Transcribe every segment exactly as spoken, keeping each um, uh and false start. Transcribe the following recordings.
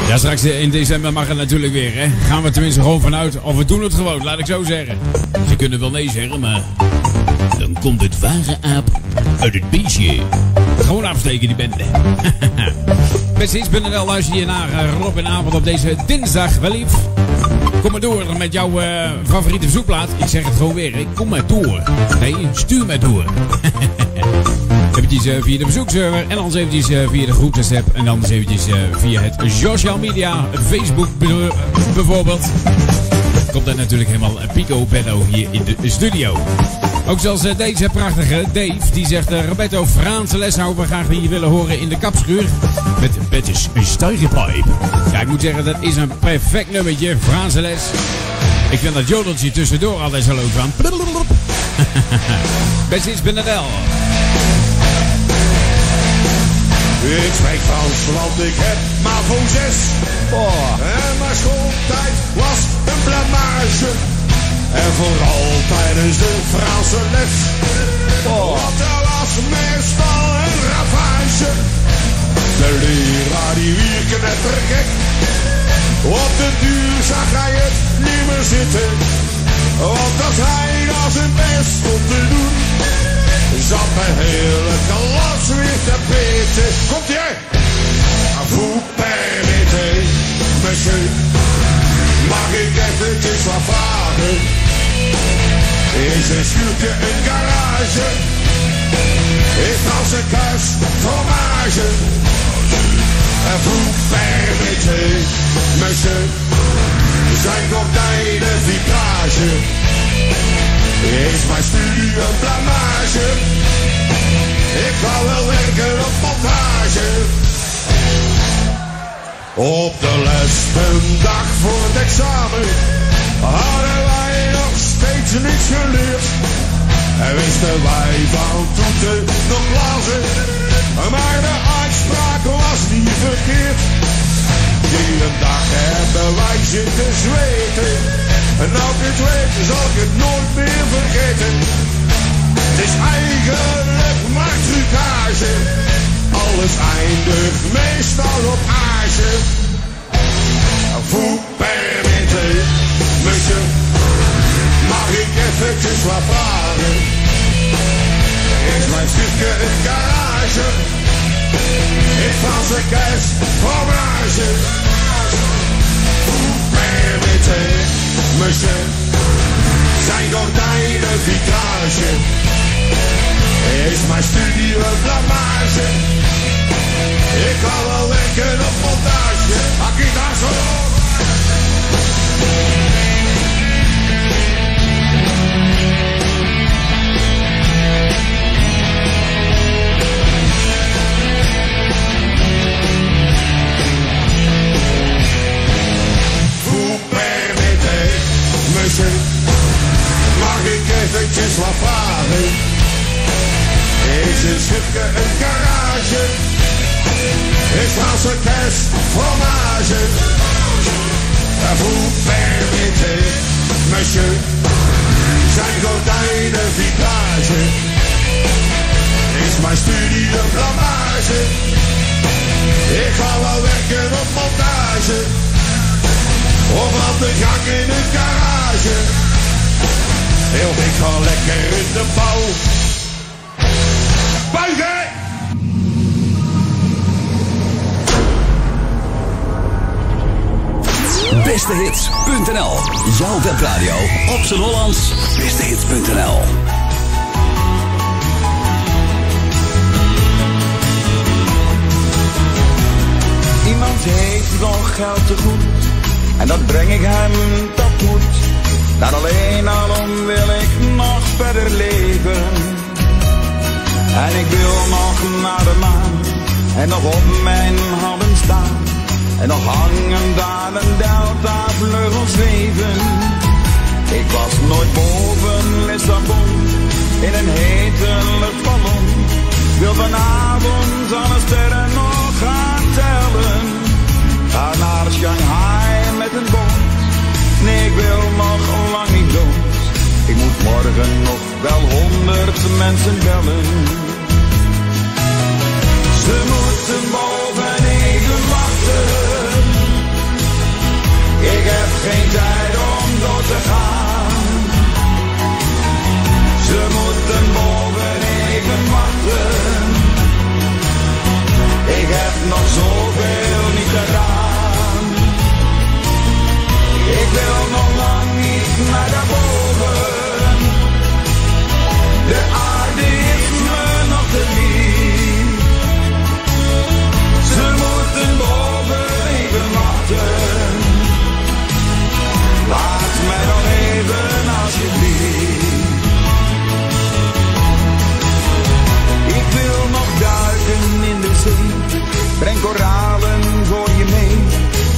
Ja, straks in december mag het natuurlijk weer, hè. Gaan we tenminste gewoon vanuit. Of we doen het gewoon, laat ik zo zeggen. Ze kunnen wel nee zeggen, maar... dan komt het ware aap uit het beestje. Gewoon afsteken, die bende. Met zins punt n l luister je naar uh, Rob en Avond op deze dinsdag, wellief. Kom maar door met jouw uh, favoriete verzoekplaat. Ik zeg het gewoon weer, hè. Kom maar door. Nee, stuur maar door. Eventjes uh, via de bezoekserver en anders eventjes uh, via de groepsapp en anders eventjes uh, via het social media, Facebook be- bijvoorbeeld. Komt dat natuurlijk helemaal pico bello hier in de studio. Ook zoals uh, deze prachtige Dave, die zegt uh, Roberto Franse les zouden we graag hier willen horen in de kapschuur met Betty's Stijgerpipe. Ja, ik moet zeggen, dat is een perfect nummertje, Franse les. Ik vind dat jodeltje tussendoor altijd zo leuk van. Betty's punt n l. Ik spreek Frans, want ik heb MAVO zes. Oh. En mijn schooltijd was een blamage. En vooral tijdens de Franse les. Oh. Want er was meestal een ravage. De leraar die wierde net gek. Op de duur zag hij het niet meer zitten. Want als hij als zijn best stond te doen, zat mijn hele klas weer te pitten. Komt ie! Vous permettez, monsieur, mag ik eventjes wat vragen? Is een schuurtje een garage? Is Franse kaas fromage? Vous permettez, monsieur, zijn gordijnen vitrage? Is mijn studie een blamage? Ik wou wel werken op montage. Op de laatste dag voor het examen hadden wij nog steeds niets geleerd. En wisten wij van toeten nog blazen, maar de uitspraak was niet verkeerd. Die een dag hebben wij zitten zweten. En nou ik het weet, zal ik het nooit meer vergeten. Het is eigenlijk maar trucage. Alles eindigt meestal op age. Vous permettez, monsieur, mag ik eventjes wat vragen? Is mijn stukje een garage? Is Franse kaas fromage? Vous permettez, monsieur, zijn gordijnen vitrage? Is mijn studie een blamage? Ik kan wel werken op montage. Akita zo. Vous permettez, monsieur, mag ik eventjes wat vragen? Is een schipje een garage? Is Franse kaas fromage? Vous permettez, monsieur, zijn gordijnen vitrage? Is mijn studie een blamage? Ik ga wel werken op montage. Of aan de gang in een garage. Of ik ga lekker in de bouw. Buigen! Bestehits punt n l. Jouw webradio op z'n Hollands. Bestehits punt n l. Iemand heeft nog geld te goed en dat breng ik hem, dat moet. Daar alleen alom wil ik nog verder leven. En ik wil nog naar de maan en nog op mijn handen staan. En nog hangen daar een delta vleugels zweven. Ik was nooit boven Lissabon in een hete luchtballon. Wil vanavond alle sterren nog gaan tellen. Ga naar Shanghai met een boot. Nee, ik wil nog lang niet dood. Ik moet morgen nog wel honderd mensen bellen. Ze moeten boven even wachten.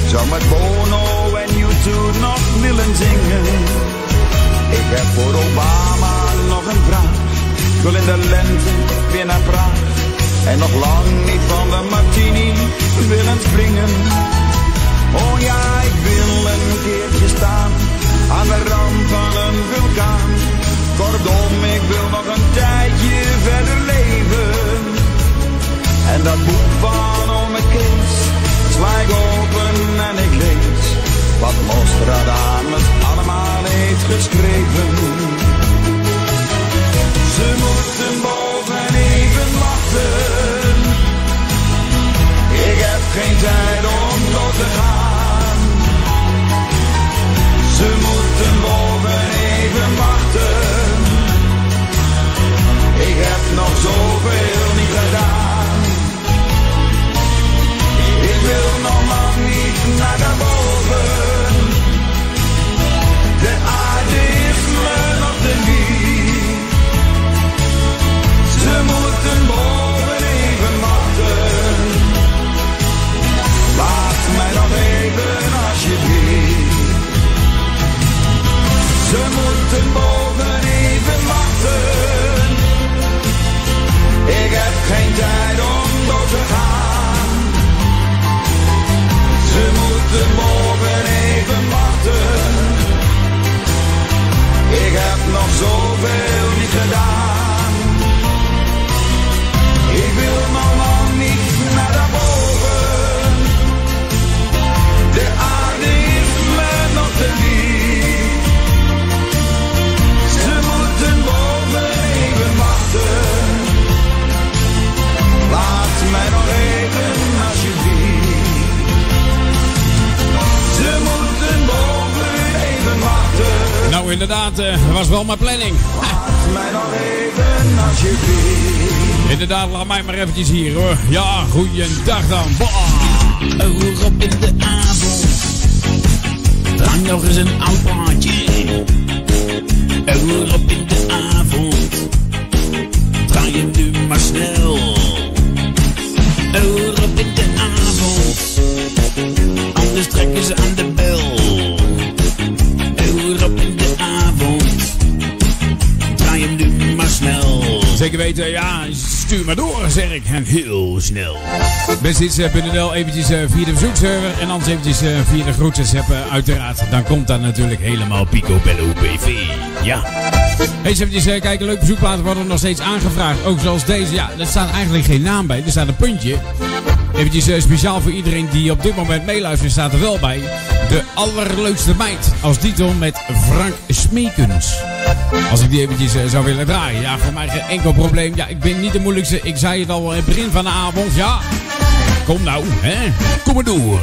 zou met Bono en U twee nog willen zingen. Ik heb voor Obama nog een vraag. Ik wil in de lente weer naar Praag. En nog lang niet van de martini willen springen. Oh ja, ik wil een keertje staan aan de rand van een vulkaan. Kortom, ik wil nog een tijdje verder leven. En dat boek van ome Kees sla ik open en ik lees wat Nostradamus allemaal heeft geschreven. Ze moeten boven even wachten. Ik heb geen tijd om dood te gaan. Ze moeten boven even wachten. Ik heb nog zoveel niet gedaan. Ik wil nog lang niet naar daarboven. De aarde is me nog te lief. Ze moeten boven even wachten. Laat mij nog even alsjeblieft. Ze moeten boven even wachten. Ik heb geen tijd om dood te gaan. Ze moeten boven even wachten. Ik heb nog zoveel niet gedaan. Ik wil nog lang niet naar daarboven. De aarde is me nog te lief. Ze moeten boven even wachten. Laat mij nog even alsjeblieft. Ze moeten boven even wachten. Nou inderdaad, uh, dat was wel mijn planning. Laat mij nog even alsjeblieft. Inderdaad, laat mij maar eventjes hier hoor. Ja, goeiedag dan. Hoog op in de avond. Lang nog eens een oud plaatje. Hoog op in de avond. Draai je nu maar snel. Hoog op in de avond. Anders trekken ze aan de bel. Hoog op in de avond. Draai hem nu maar snel. Zeker weten, ja, stuur maar door, zeg ik. En heel snel. Bestits punt n l eventjes uh, via de verzoekserver. En anders eventjes uh, via de groetjes hebben, uiteraard. Dan komt dat natuurlijk helemaal Picobello B V. Ja. Eens eventjes uh, kijken, leuke verzoekplaten worden nog steeds aangevraagd. Ook zoals deze. Ja, er staat eigenlijk geen naam bij. Er staat een puntje. Eventjes uh, speciaal voor iedereen die op dit moment meeluistert, staat er wel bij. De allerleukste meid. Als titel met Frank Smeekens. Als ik die eventjes uh, zou willen draaien. Ja, voor mij geen enkel probleem. Ja, ik ben niet de moeilijkste. Ik zei het al in het begin van de avond. Ja, kom nou, hè. Kom maar door.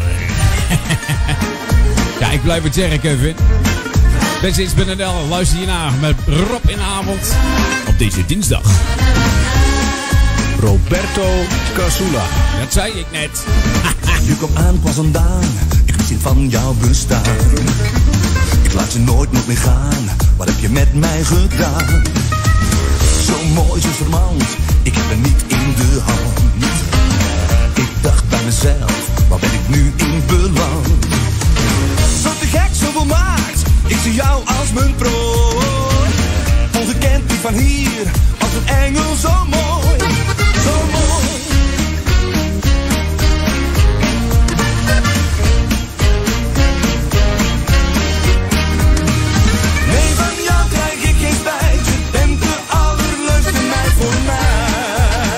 Ja, ik blijf het zeggen, Kevin. Bestits punt n l, luister je naar met Rob in de avond. Op deze dinsdag. Roberto Casula. Dat zei ik net. Je kwam aan, kwam vandaan. Ik wist niet van jouw bestaan. Ik laat je nooit nog meer gaan. Wat heb je met mij gedaan? Zo mooi, zo charmant. Ik heb er niet in de hand. Ik dacht bij mezelf, waar ben ik nu in beland? Zo te gek, zo volmaakt. Ik zie jou als mijn prooi. Ongekend, niet van hier. Als een engel, zo mooi. Zo mooi. Nee, van jou krijg ik geen spijt. Je bent de allerleukste meid voor mij.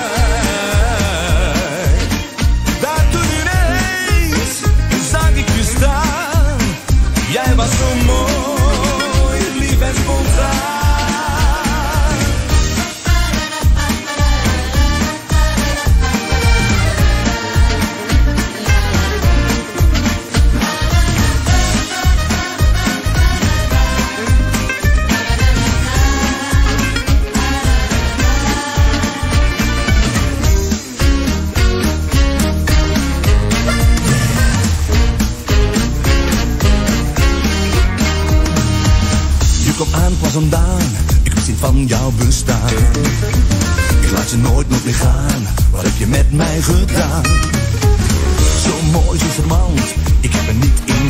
Daar toen ineens zag ik je staan. Jij was zo mooi, lief en spontaan. Kom aan, kwam vandaan. Ik wist niet van jouw bestaan. Ik laat je nooit nog meer gaan. Wat heb je met mij gedaan? Zo mooi, zo charmant. Ik heb er niet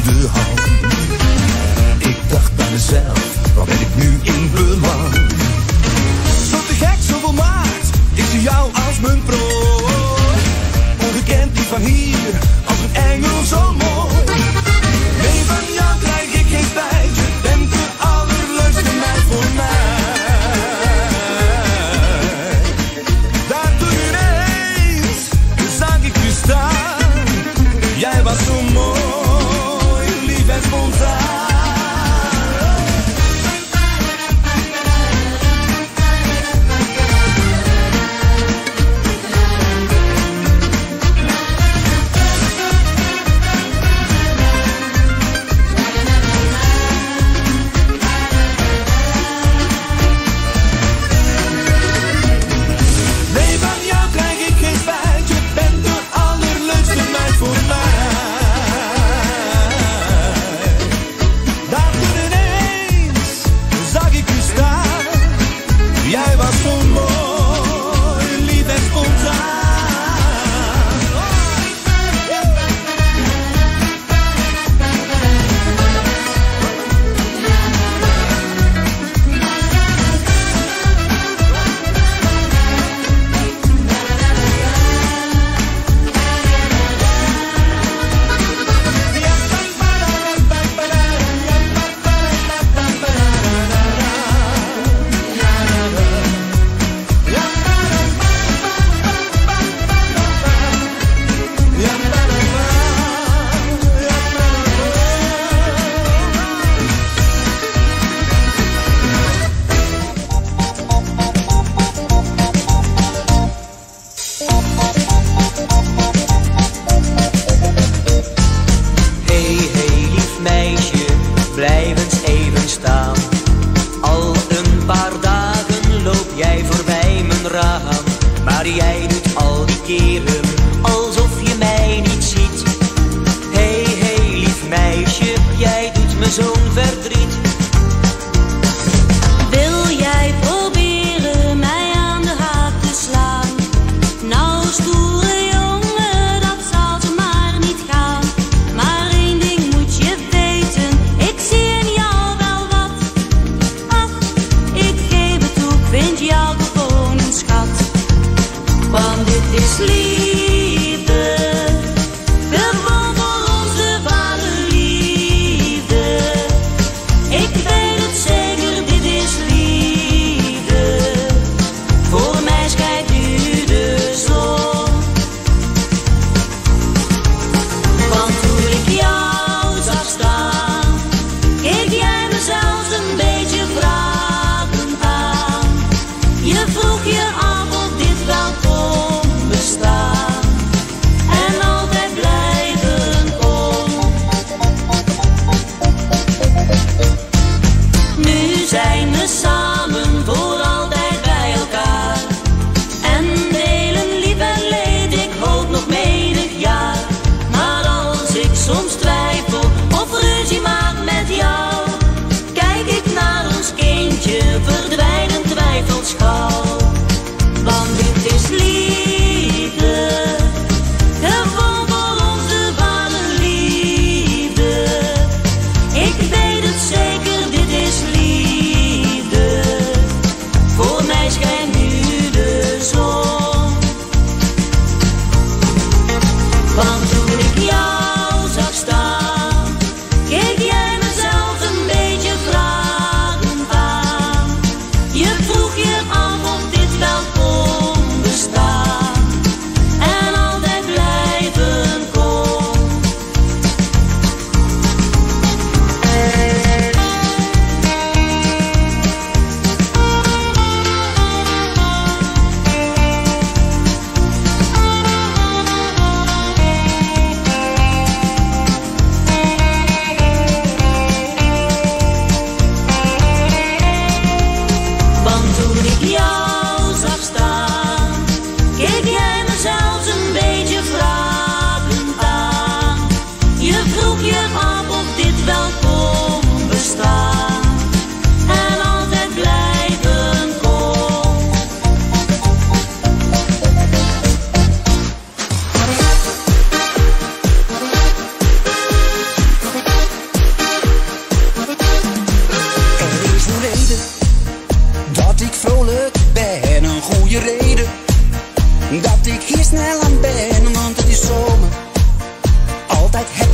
de hand. Ik dacht bij mezelf, waar ben ik nu in beland? Zo te gek, zoveel maart, ik zie jou als mijn prooi. Ongekend, niet van hier, als een engel zo mooi. Nee, van jou krijg ik geen spijt, je bent de allerleukste meid voor mij. Daar toen ineens zag ik je staan. Jij was zo mooi, lief en spontaan.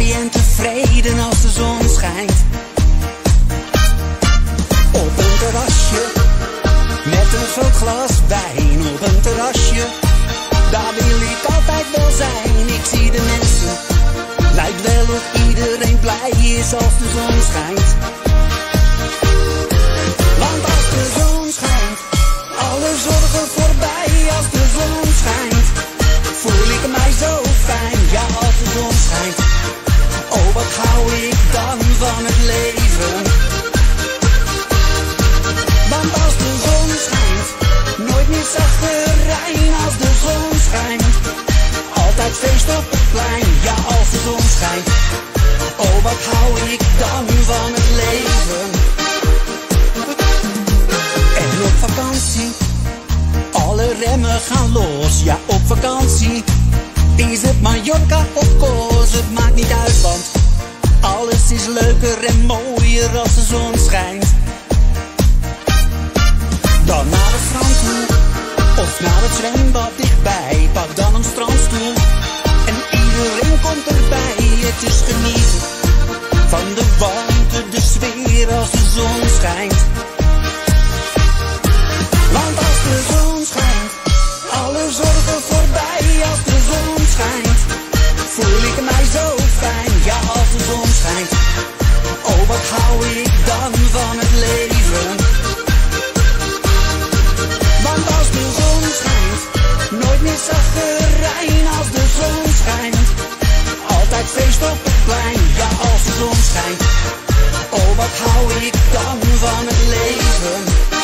happy en tevreden als de zon schijnt. Op een terrasje, met een groot glas wijn. Op een terrasje, daar wil ik altijd wel zijn. Ik zie de mensen, lijkt wel of iedereen blij is als de zon schijnt. Want als de zon schijnt, alle zorgen voorbij. Als de zon schijnt, voel ik mij zo fijn. Ja, als de zon schijnt, oh wat hou ik dan van het leven. Want als de zon schijnt, nooit meer chaggerijn. Als de zon schijnt, altijd feest op het plein. Ja, als de zon schijnt, oh wat hou ik dan van het leven. En op vakantie, alle remmen gaan los. Ja, op vakantie, is het Mallorca of Kos, het maakt niet uit, want alles is leuker en mooier als de zon schijnt. Dan naar het strand toe, of naar het zwembad dichtbij. Pak dan een strandstoel, en iedereen komt erbij. Het is genieten van de warmte, de sfeer als de zon schijnt. Want als de zon schijnt, alle zorgen voorbij. Als de zon schijnt, voel ik mij zo fijn. Ja, als de zon schijnt, oh wat hou ik dan van het leven. Want als de zon schijnt, nooit meer chaggerijn. Als de zon schijnt, altijd feest op het plein. Ja, als de zon schijnt, oh wat hou ik dan van het leven.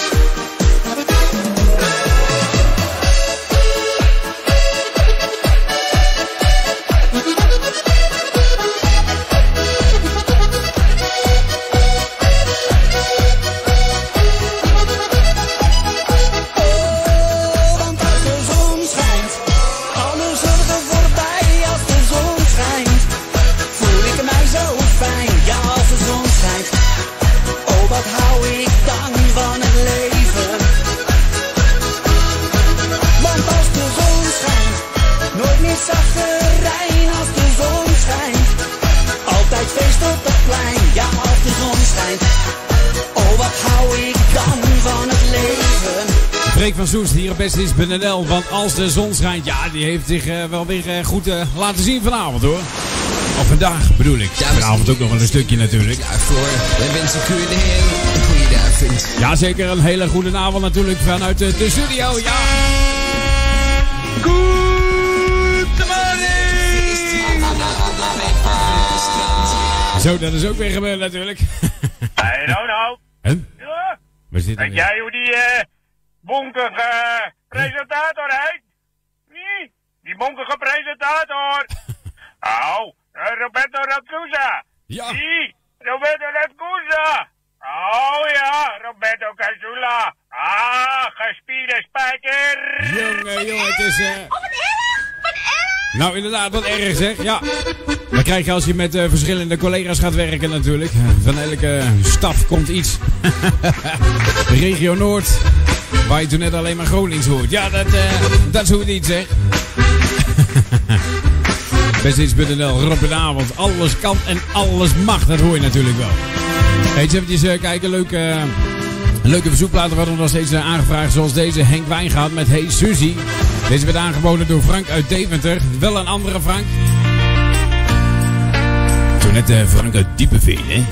Freek van Soest hier op Best punt n l. Want als de zon schijnt, ja, die heeft zich uh, wel weer uh, goed uh, laten zien vanavond, hoor. Of vandaag bedoel ik. Ja, vanavond ook nog wel een stukje natuurlijk. Ja, voor we wensen u de heer een goede avond. Ja, zeker een hele goede avond natuurlijk vanuit de, de studio. Ja. Good morning! Zo, dat is ook weer gebeurd natuurlijk. Hey, nou nou. En? Ja? Waar zit Weet jij hoe die uh, bonkige uh, presentator heet? Nee, die bonkige presentator. Oh, uh, Roberto Ragusa. Ja. Die, Roberto Ragusa. Oh ja, Roberto Cazula. Ah, gespierde spijker. Jongen, jongen, het is... Uh... Oh, wat erg! Wat erg! Nou, inderdaad, wat erg zeg, ja. Dat krijg je als je met uh, verschillende collega's gaat werken natuurlijk. Van elke staf komt iets. Regio Noord, waar je toen net alleen maar Gronings hoort. Ja, dat, uh, dat is hoe het niet zeg. Best punt n l, Robbenavond. Alles kan en alles mag, dat hoor je natuurlijk wel. Eens eventjes uh, kijken, leuke, uh, leuke verzoekplaten worden nog steeds uh, aangevraagd. Zoals deze, Henk Wijngaard met Hey Suzy. Deze werd aangeboden door Frank uit Deventer. Wel een andere Frank. Toen net uh, Frank uit Diepeveen, hè?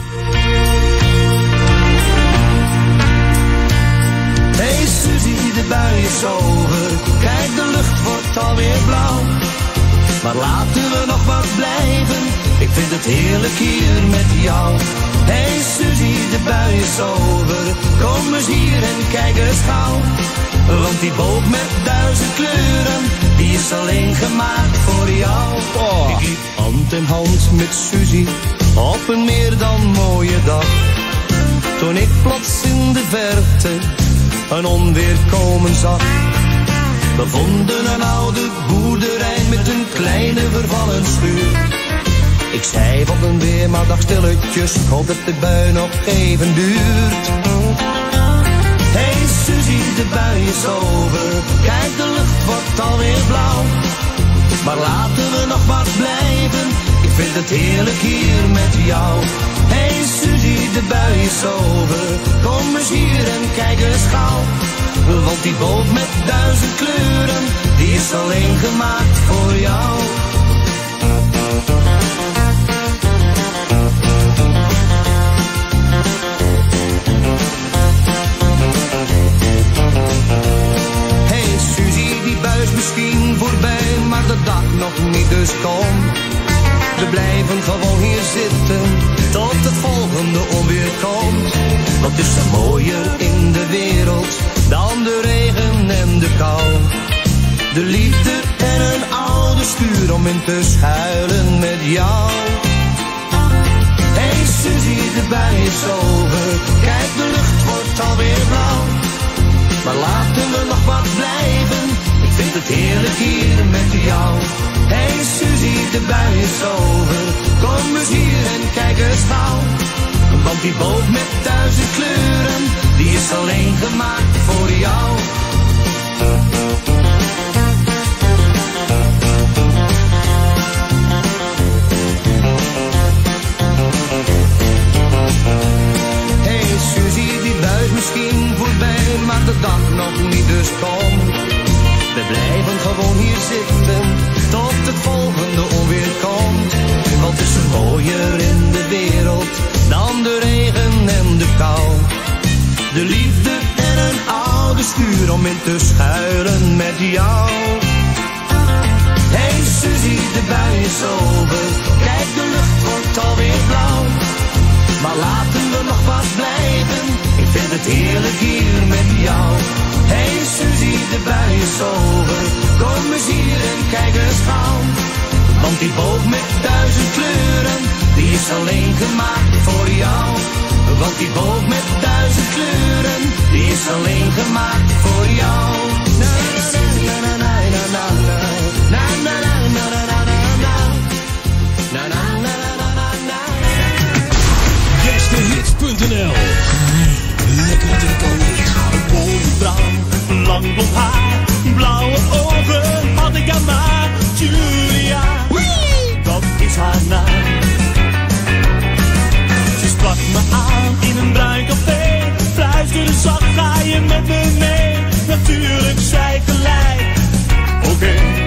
Hey Suzy, de bui is over. Kijk, de lucht wordt alweer blauw. Maar laten we nog wat blijven. Ik vind het heerlijk hier met jou. Hey Suzy, de bui is over. Kom eens hier en kijk eens gauw. Want die boot met duizend kleuren, die is alleen gemaakt voor jou. Oh. Ik liep hand in hand met Suzy op een meer dan mooie dag. Toen ik plots in de verte een onweer komen zag. We vonden een oude boerderij met een kleine vervallen schuur. Ik zei wat een weer, maar dacht stilletjes, ik hoop dat de bui nog even duurt. Hey Suzy, de bui is over. Kijk, de lucht wordt alweer blauw. Maar laten we nog wat blijven. Ik vind het heerlijk hier met jou. Hey Suzie, de bui is over. Kom eens hier en kijk eens gauw. Want die boot met duizend kleuren, die is alleen gemaakt voor jou. Hey Suzie, die bui is misschien voorbij, maar de dag nog niet, dus kom. We blijven gewoon hier zitten, tot het volgende onweer komt. Wat is er mooier in de wereld, dan de regen en de kou. De liefde en een oude schuur om in te schuilen met jou. Hey Suzie, de bui is over, kijk de lucht wordt alweer blauw. Maar laten we nog wat blijven, ik vind het heerlijk hier met jou. Hey Suzie, de bui is over, kom eens hier en kijk eens gauw. Want die boot met duizend kleuren, die is alleen gemaakt voor jou. Hey Suzie, die bui is misschien voorbij, maar de dag nog niet, dus kom. We blijven gewoon hier zitten, tot het volgende onweer komt. Wat is er mooier in de wereld, dan de regen en de kou. De liefde en een oude schuur om in te schuilen met jou. Hey Suzie, de bui is over, kijk de lucht wordt alweer blauw. Maar laten we nog wat blijven, ik vind het heerlijk hier met jou. Hey Suzie, de bui is over, kom eens hier en kijk eens gauw. Want die boot met duizend kleuren, die is alleen gemaakt voor jou. Want die boot met duizend kleuren, die is alleen gemaakt voor jou. Na na na na na na na na na na na na na na na na na na na. Beste punt n l. Lekker te komen. Mooie vrouw, lang blond haar, blauwe ogen had ik aan maar. Julia, dat is haar naam. Ze sprak me aan in een bruin café, fluisterde zacht, ga je met me mee? Natuurlijk zei ik gelijk, oké. Okay.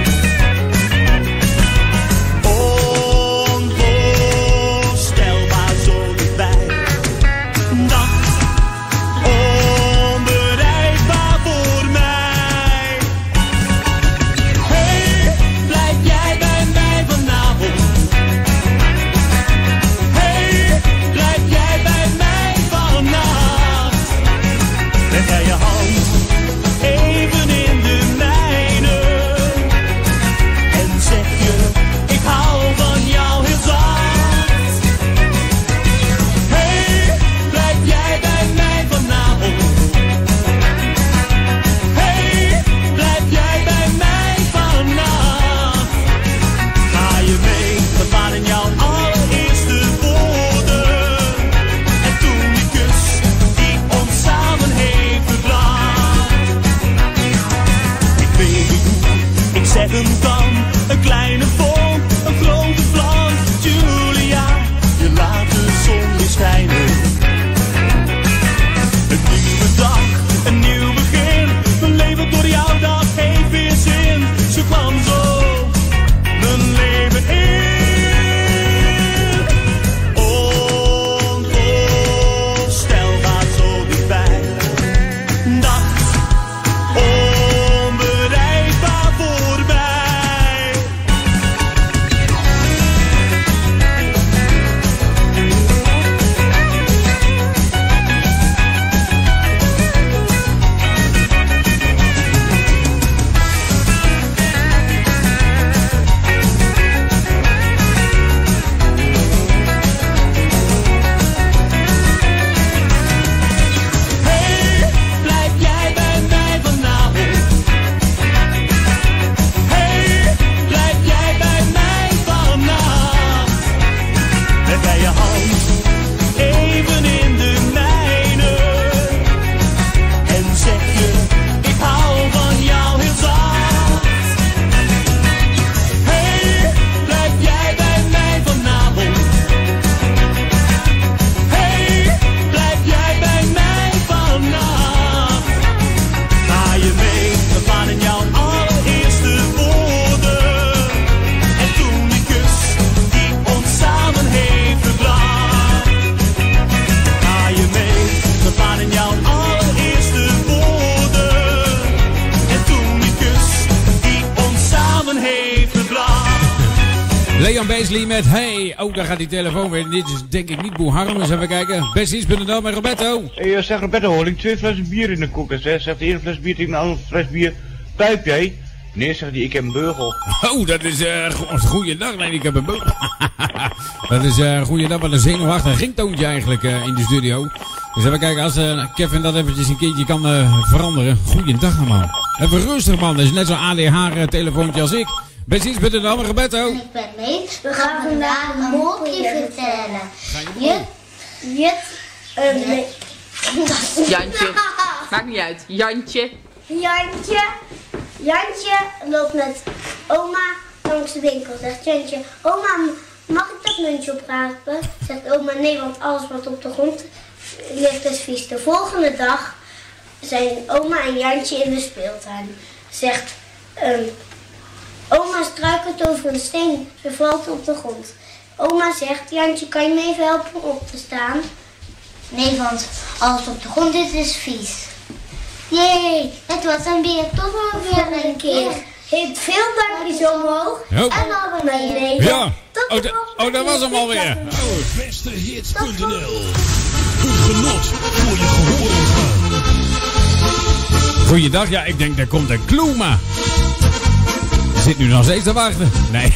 Onvoorstelbaar zo dichtbij. Dat onbereikbaar voor mij. Hey, blijf jij bij mij vanavond? Paisley met Hey. Oh, daar gaat die telefoon weer. Dit is denk ik niet Boe Harm. Eens even kijken. Besties punt n l met Roberto. Hey, zeg Roberto, hoor ik twee flessen bier in de koelkast. Zegt de ene fles bier tegen de andere fles bier. Pijp jij? Nee, zegt hij, ik heb een beugel. Oh, dat is uh, go goeiedag. Nee, ik heb een beugel. Dat is uh, goeiedag. Wat een zenuwachtig ringtoontje eigenlijk uh, in de studio. Dus even kijken, als uh, Kevin dat eventjes een keertje kan uh, veranderen. Goeiedag man. Even rustig man, dat is net zo'n A D H-telefoontje als ik. Besties punt n l met Roberto. Ik ben mee. We gaan vandaag een mopje vertellen. Je... Je... Uh, nee. Jantje. Maakt niet uit. Jantje. Jantje. Jantje loopt met oma langs de winkel. Zegt Jantje, oma, mag ik dat muntje oprapen? Zegt oma, nee, want alles wat op de grond ligt is vies. De volgende dag zijn oma en Jantje in de speeltuin. Zegt, um, oma struikelt over een steen. Ze valt op de grond. Oma zegt, Jantje, kan je me even helpen om op te staan? Nee, want alles op de grond is, is vies. Jee, het was een beer toch nog weer een keer. Heeft veel duimpjes omhoog oh. en dan naar beneden. Ja, oh, oh dat was hem alweer. Oh, beste hits punt n l. Goed genot voor je gehoororgaan. Goeiedag, ja, ik denk daar komt een clue, maar zit nu nog steeds te wachten. Nee.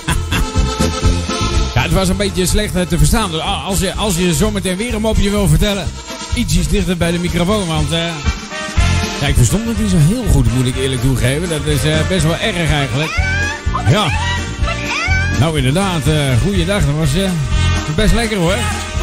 Ja, het was een beetje slecht te verstaan. Dus als je, als je zometeen weer een mopje wil vertellen, ietsjes dichter bij de microfoon, want... Uh, Ja, ik verstond het niet zo heel goed, moet ik eerlijk toegeven. Dat is uh, best wel erg eigenlijk. Ja. Nou, inderdaad. Uh, goeiedag. Dat was uh, best lekker hoor.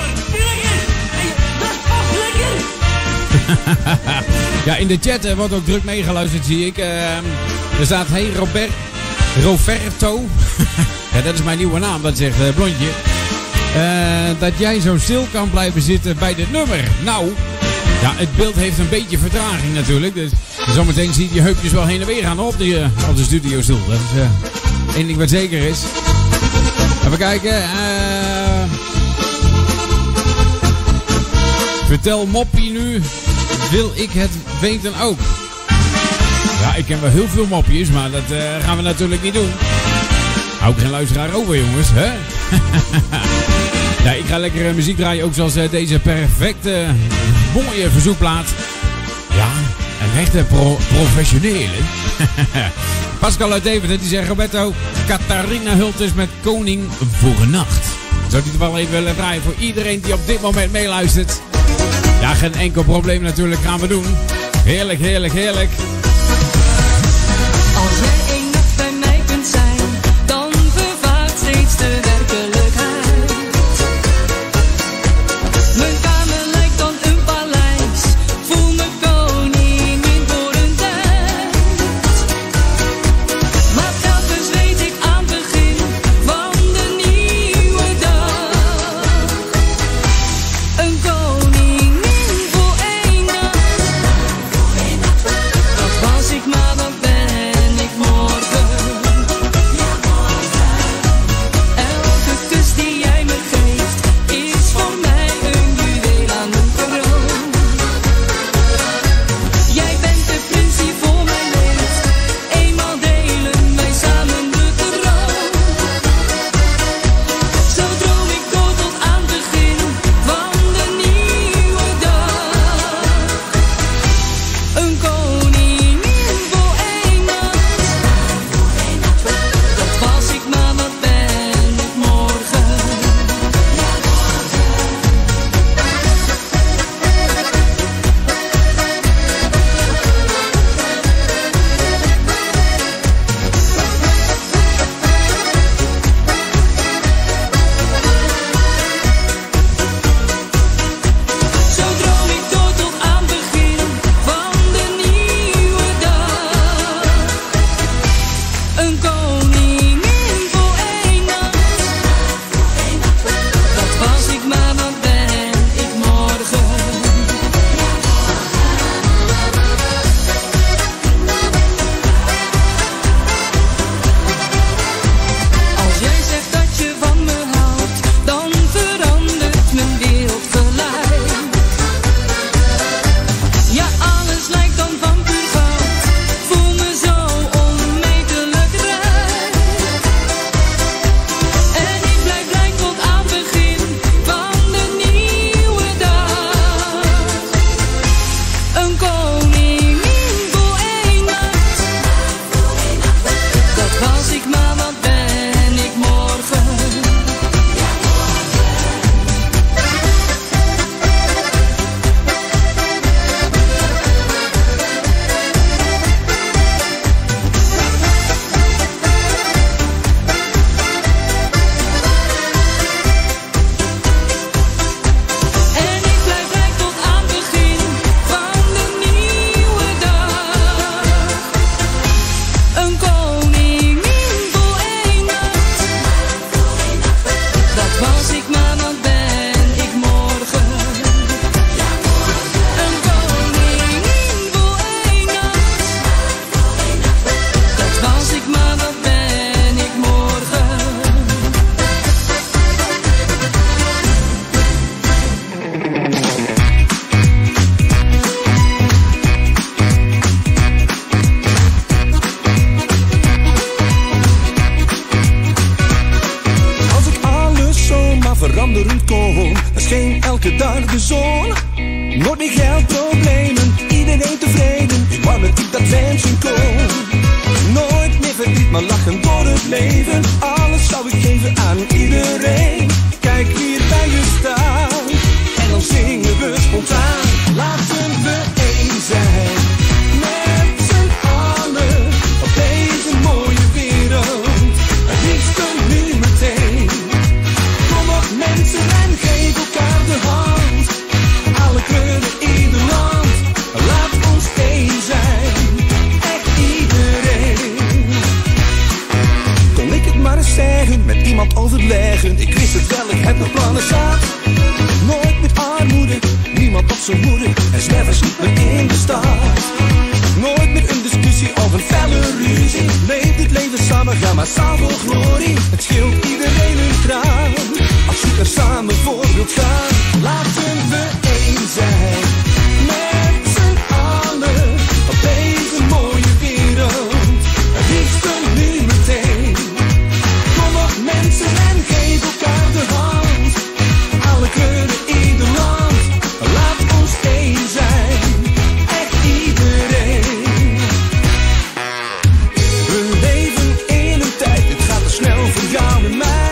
Ja, in de chat uh, wordt ook druk meegeluisterd, zie ik. Uh, er staat, hey Robert, Roberto. Ja, dat is mijn nieuwe naam, dat zegt uh, Blondje. Uh, dat jij zo stil kan blijven zitten bij dit nummer. Nou... Ja, het beeld heeft een beetje vertraging natuurlijk. Dus zometeen zie je die heupjes wel heen en weer gaan op de, uh, op de studiostoel. Dat is uh, één ding wat zeker is. Even kijken. Uh... Vertel moppie nu. Wil ik het weten ook? Ja, ik ken wel heel veel mopjes, maar dat uh, gaan we natuurlijk niet doen. Hou ik geen luisteraar over, jongens. Hè? Ja, ik ga lekker uh, muziek draaien, ook zoals uh, deze perfecte, mooie verzoekplaat. Ja, een echte pro professionele. Pascal uit Deventer, die zegt, Roberto, Catharina Hultes met Koning voor een Nacht. Zou die het wel even willen draaien voor iedereen die op dit moment meeluistert? Ja, geen enkel probleem natuurlijk, gaan we doen. Heerlijk, heerlijk, heerlijk. Als jij één nacht bij mij kunt zijn, dan vervaart steeds de werkelijkheid. Mijn kamer lijkt dan een paleis, voel me koningin voor een tijd. Maar telkens weet ik aan het begin van de nieuwe dag, een koningin voor één nacht. Dat Was ik maar, wat ben ik morgen? Een koningin voor één nacht. Dat was ik maar, wat ben ik morgen? Veranderen kon, er scheen elke dag de zon. Nooit meer geldproblemen, iedereen tevreden. Ik wou dat ik dat wensen kon. Nooit meer verdriet, maar lachen door het leven. Alles zou ik geven aan iedereen. Kijk hier bij je staan, en dan zingen we spontaan. Laten we één zijn, met z'n allen, op deze mooie wereld. Het liefste nu meteen. Mensen en geef elkaar de hand. Alle kleuren, ieder land. Laat ons één zijn. Echt iedereen. Kon ik het maar eens zeggen, met iemand overleggen. Ik wist het wel, ik heb nog plannen zat. Nooit met armoede, niemand op zijn hoede. En zwervers niet meer in de stad. Nooit meer een discussie of een felle ruzie. Leef dit leven samen, ga massaal voor glorie. Het scheelt iedereen een traan. Als je er samen voor wilt gaan, laten we één zijn. Met z'n allen, op deze mooie wereld. Het liefste nu meteen. Kom op mensen en geef elkaar de hand. Alle kleuren, ieder land. Laat ons één zijn. Echt iedereen. We leven in een tijd, het gaat te snel voor jou en mij.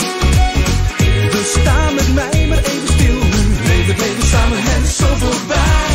Sta met mij maar even stil nu. Leef het leven samen, het is zo voorbij.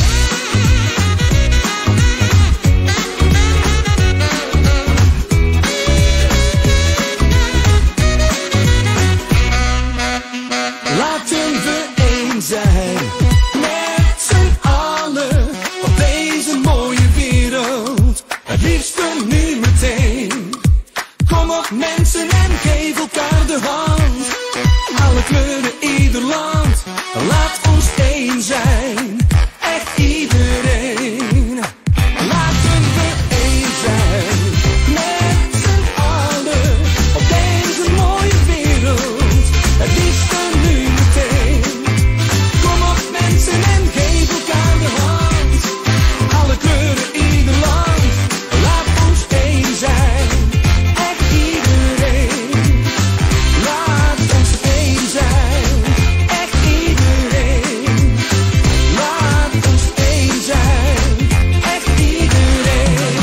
Laten we één zijn. Met z'n allen. Op deze mooie wereld. Het liefste nu meteen. Kom op mensen en geef elkaar de hand. Alle kleuren, ieder land. Laat ons één zijn. Echt iedereen. Laten we één zijn. Met z'n allen. Op deze mooie wereld. Het liefste nu meteen. Kom op mensen en geef elkaar de hand. Alle kleuren, ieder land. Laat ons één zijn. Echt iedereen. Laat ons één zijn. Echt iedereen. Laat ons één zijn. Echt iedereen.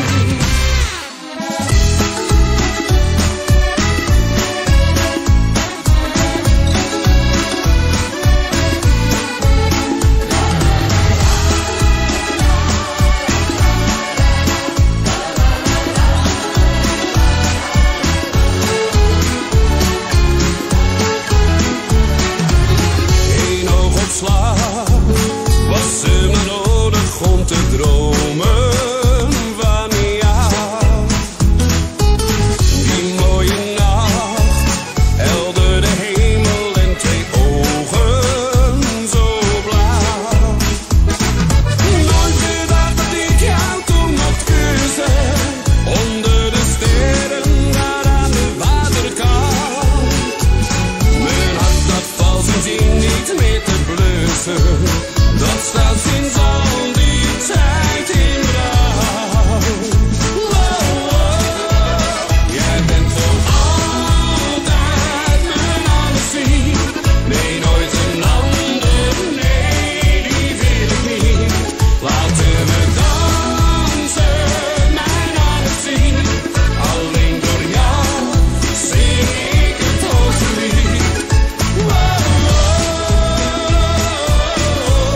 Eén oogopslag was ze maar nodig om te dromen van jou. Die mooie nacht, helder de hemel en twee ogen zo blauw. Nooit gedacht dat ik jou toen mocht kussen, onder de sterren daar aan de waterkant. Mijn hart dat valt sindsdien niet meer te blussen. Dat staat sinds al die tijd in rouw. Wow, wow. Jij bent voor altijd mijn alles zien. Nee, nooit een ander, nee, die wil ik niet. Laten we dansen, mijn alles zien. Alleen door jou zing ik het hoogste lied. Wow, wow.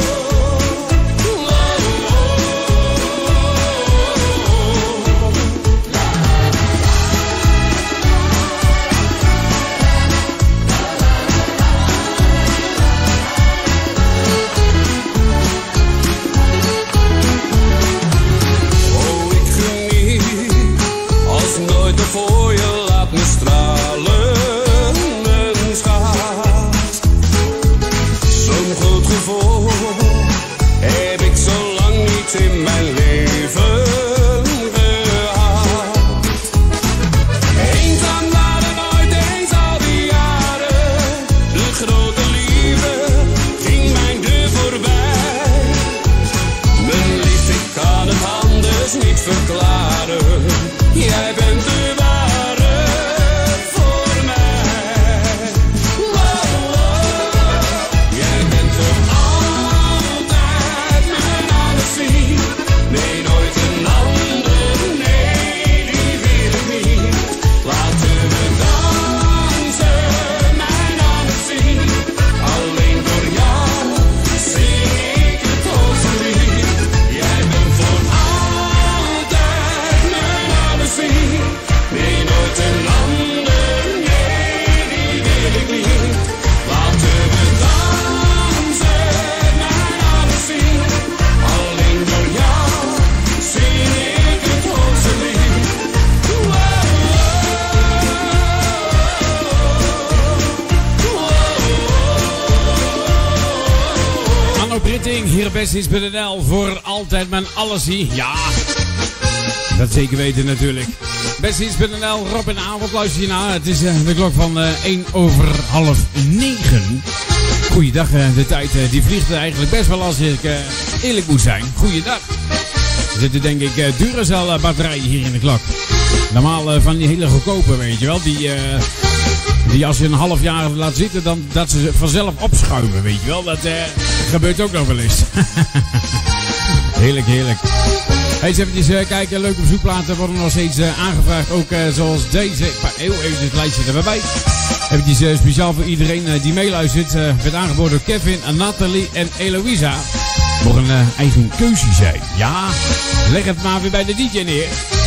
ding. Hier best is bij de L voor altijd mijn allesie. Ja, dat zeker weten natuurlijk. Best is bij de L. Rob en avond luister je naar. Het is uh, de klok van uh, één over half negen. Goeiedag, uh, de tijd uh, die vliegt eigenlijk best wel als ik uh, eerlijk moet zijn. Goeiedag. Er zitten denk ik uh, Duracell uh, batterijen hier in de klok. Normaal uh, van die hele goedkope, weet je wel. Die, uh, die als je een half jaar laat zitten, dan dat ze vanzelf opschuimen, weet je wel. Dat uh, gebeurt ook nog wel eens. Heerlijk, heerlijk. Hey, eens even uh, kijken, leuke bezoekplaten worden nog steeds uh, aangevraagd. Ook uh, zoals deze. Heel even het lijstje erbij. Eventjes uh, speciaal voor iedereen uh, die meeluistert. Uh, werd aangeboden door Kevin, Nathalie en Eloisa. Mocht een uh, eigen keuze zijn. Ja, leg het maar weer bij de D J neer.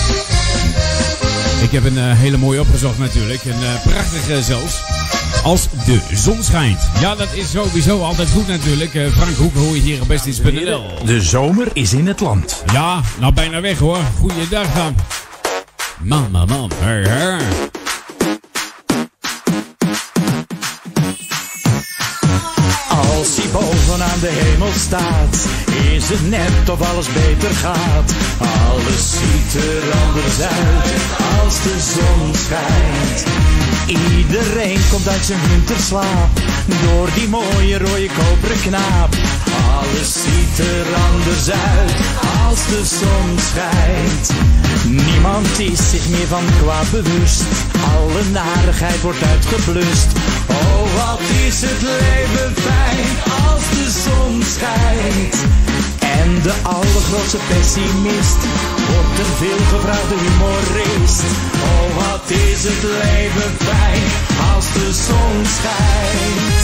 Ik heb een uh, hele mooie opgezocht natuurlijk. Een uh, prachtige uh, zelfs. Als de zon schijnt. Ja, dat is sowieso altijd goed natuurlijk. Uh, Frank Hoek hoor je hier op Best Iets punt n l. De zomer is in het land. Ja, nou bijna weg hoor. Goeiedag dan. Man, man, man. Hey, hey. Als hij bovenaan de hemel staat, is het net of alles beter gaat. Alles ziet er anders uit als de zon schijnt. Iedereen komt uit zijn winterslaap door die mooie rode koperen knaap. Alles ziet er anders uit als de zon schijnt. Niemand is zich meer van kwaad bewust. Alle narigheid wordt uitgeblust. Oh, wat is het leven fijn als de zon schijnt. En de allergrootste pessimist wordt een veelgevraagde humorist. Oh, wat is het leven fijn als de zon schijnt.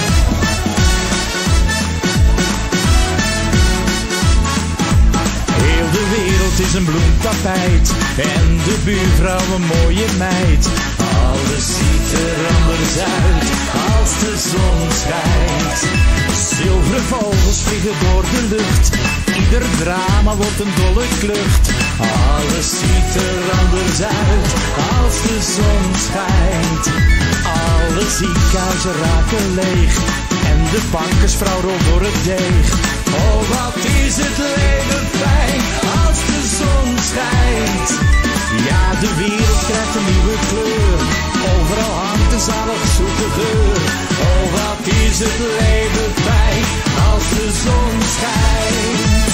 Heel de wereld is een bloemtapijt en de buurvrouw een mooie meid. Alles ziet er anders uit als de zon schijnt. Zilveren vogels vliegen door de lucht. Ieder drama wordt een dolle klucht. Alles ziet er anders uit als de zon schijnt. Alle ziekenhuizen raken leeg en de bankersvrouw rolt door het deeg. Oh, wat is het leven fijn als de zon schijnt. Ja, de wereld krijgt een nieuwe kleur. Overal hangt een zalig zoete geur. Oh, wat is het leven fijn als de zon schijnt.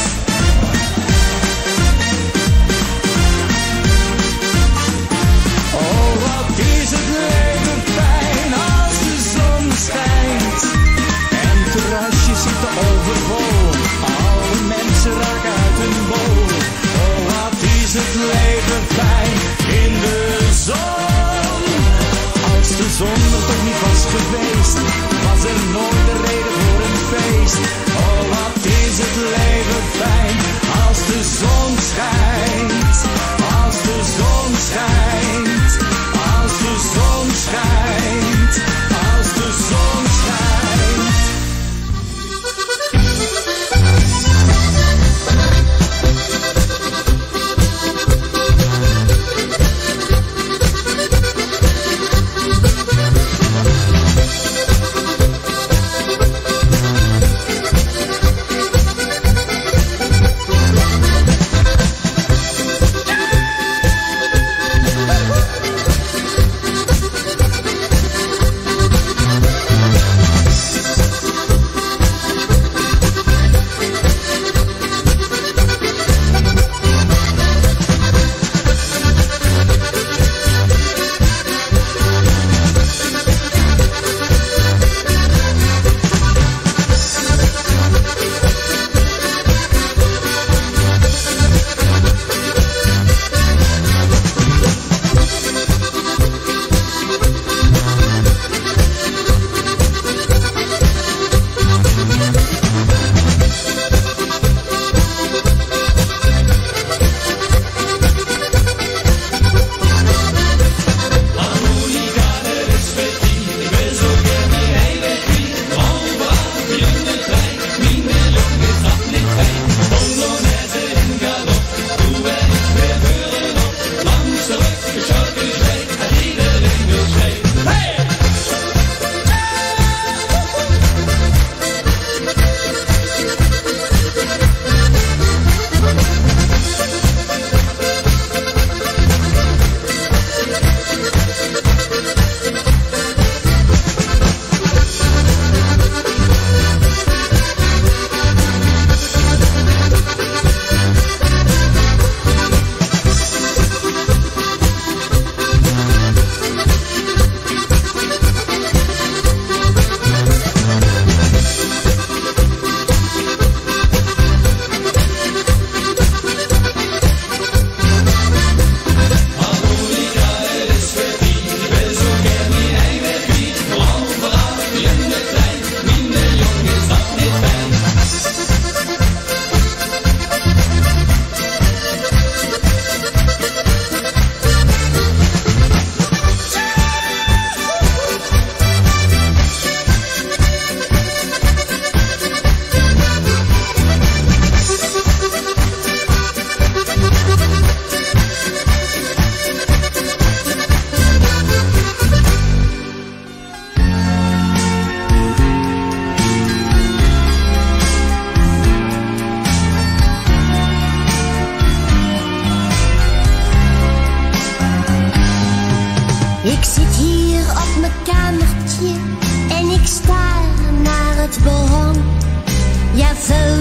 Oh, wat is het leven fijn als de zon schijnt. En terrasjes zitten overvol. Alle mensen raken uit hun bol. Oh, wat is het leven fijn in de zon. Als de zon er toch niet was geweest, was er nooit een reden voor een feest. Oh, wat is het leven fijn als de zon schijnt. Als de zon schijnt. Als de zon schijnt. Als de zon schijnt.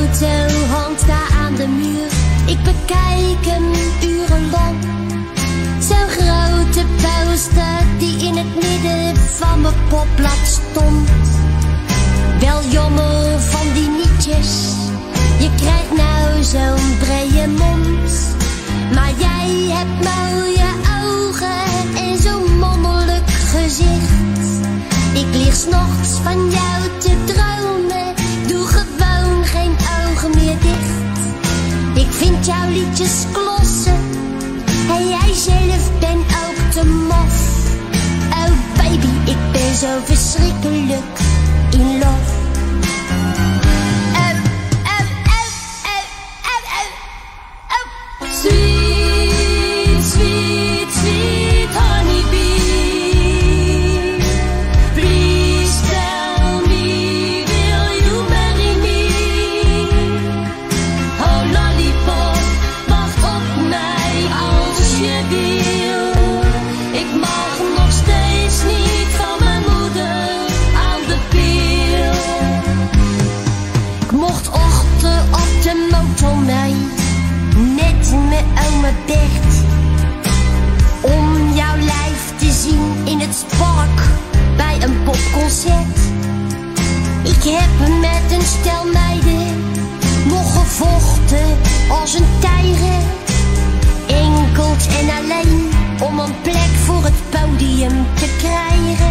auto hangt daar aan de muur. Ik bekijk hem urenlang. Zo'n grote poster die in het midden van mijn popblad stond. Wel jammer van die nietjes. Je krijgt nou zo'n brede mond. Maar jij hebt mooie ogen en zo'n mannelijk gezicht. Ik lig 's nachts van jou te dromen. Doe gewoon geen ogen meer dicht. Ik vind jouw liedjes klossen. En jij zelf bent ook te maf. Oh baby, ik ben zo verschrikkelijk in love. Sweet, sweet, sweet honeybee. Please tell me, will you marry me? Oh lollipop, wacht op mij als je wil. Ik mag nog steeds niet van mijn moeder aan de pil. Ik mocht ochtend op de motor mee. Met mijn oma Bert. Om jouw lijf te zien in het park bij een popconcert. Ik heb met een stel meiden nog gevochten als een tijger. Enkeld en alleen om een plek voor het podium te krijgen.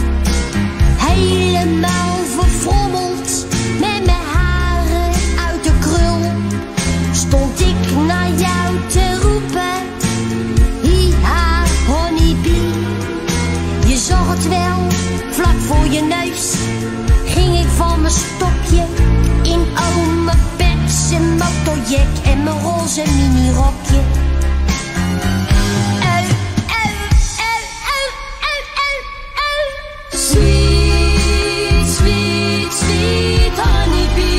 Helemaal verfrommeld met mijn haren uit de krul. Stond ik naar jou te roepen, hi-ha, honeybee. Je zag het wel, vlak voor je neus. Ging ik van mijn stokje in ome Bert's motorjack en mijn roze minirokje. Oh, oh, oh, oh, oh, oh, oh. Sweet, sweet, sweet honeybee.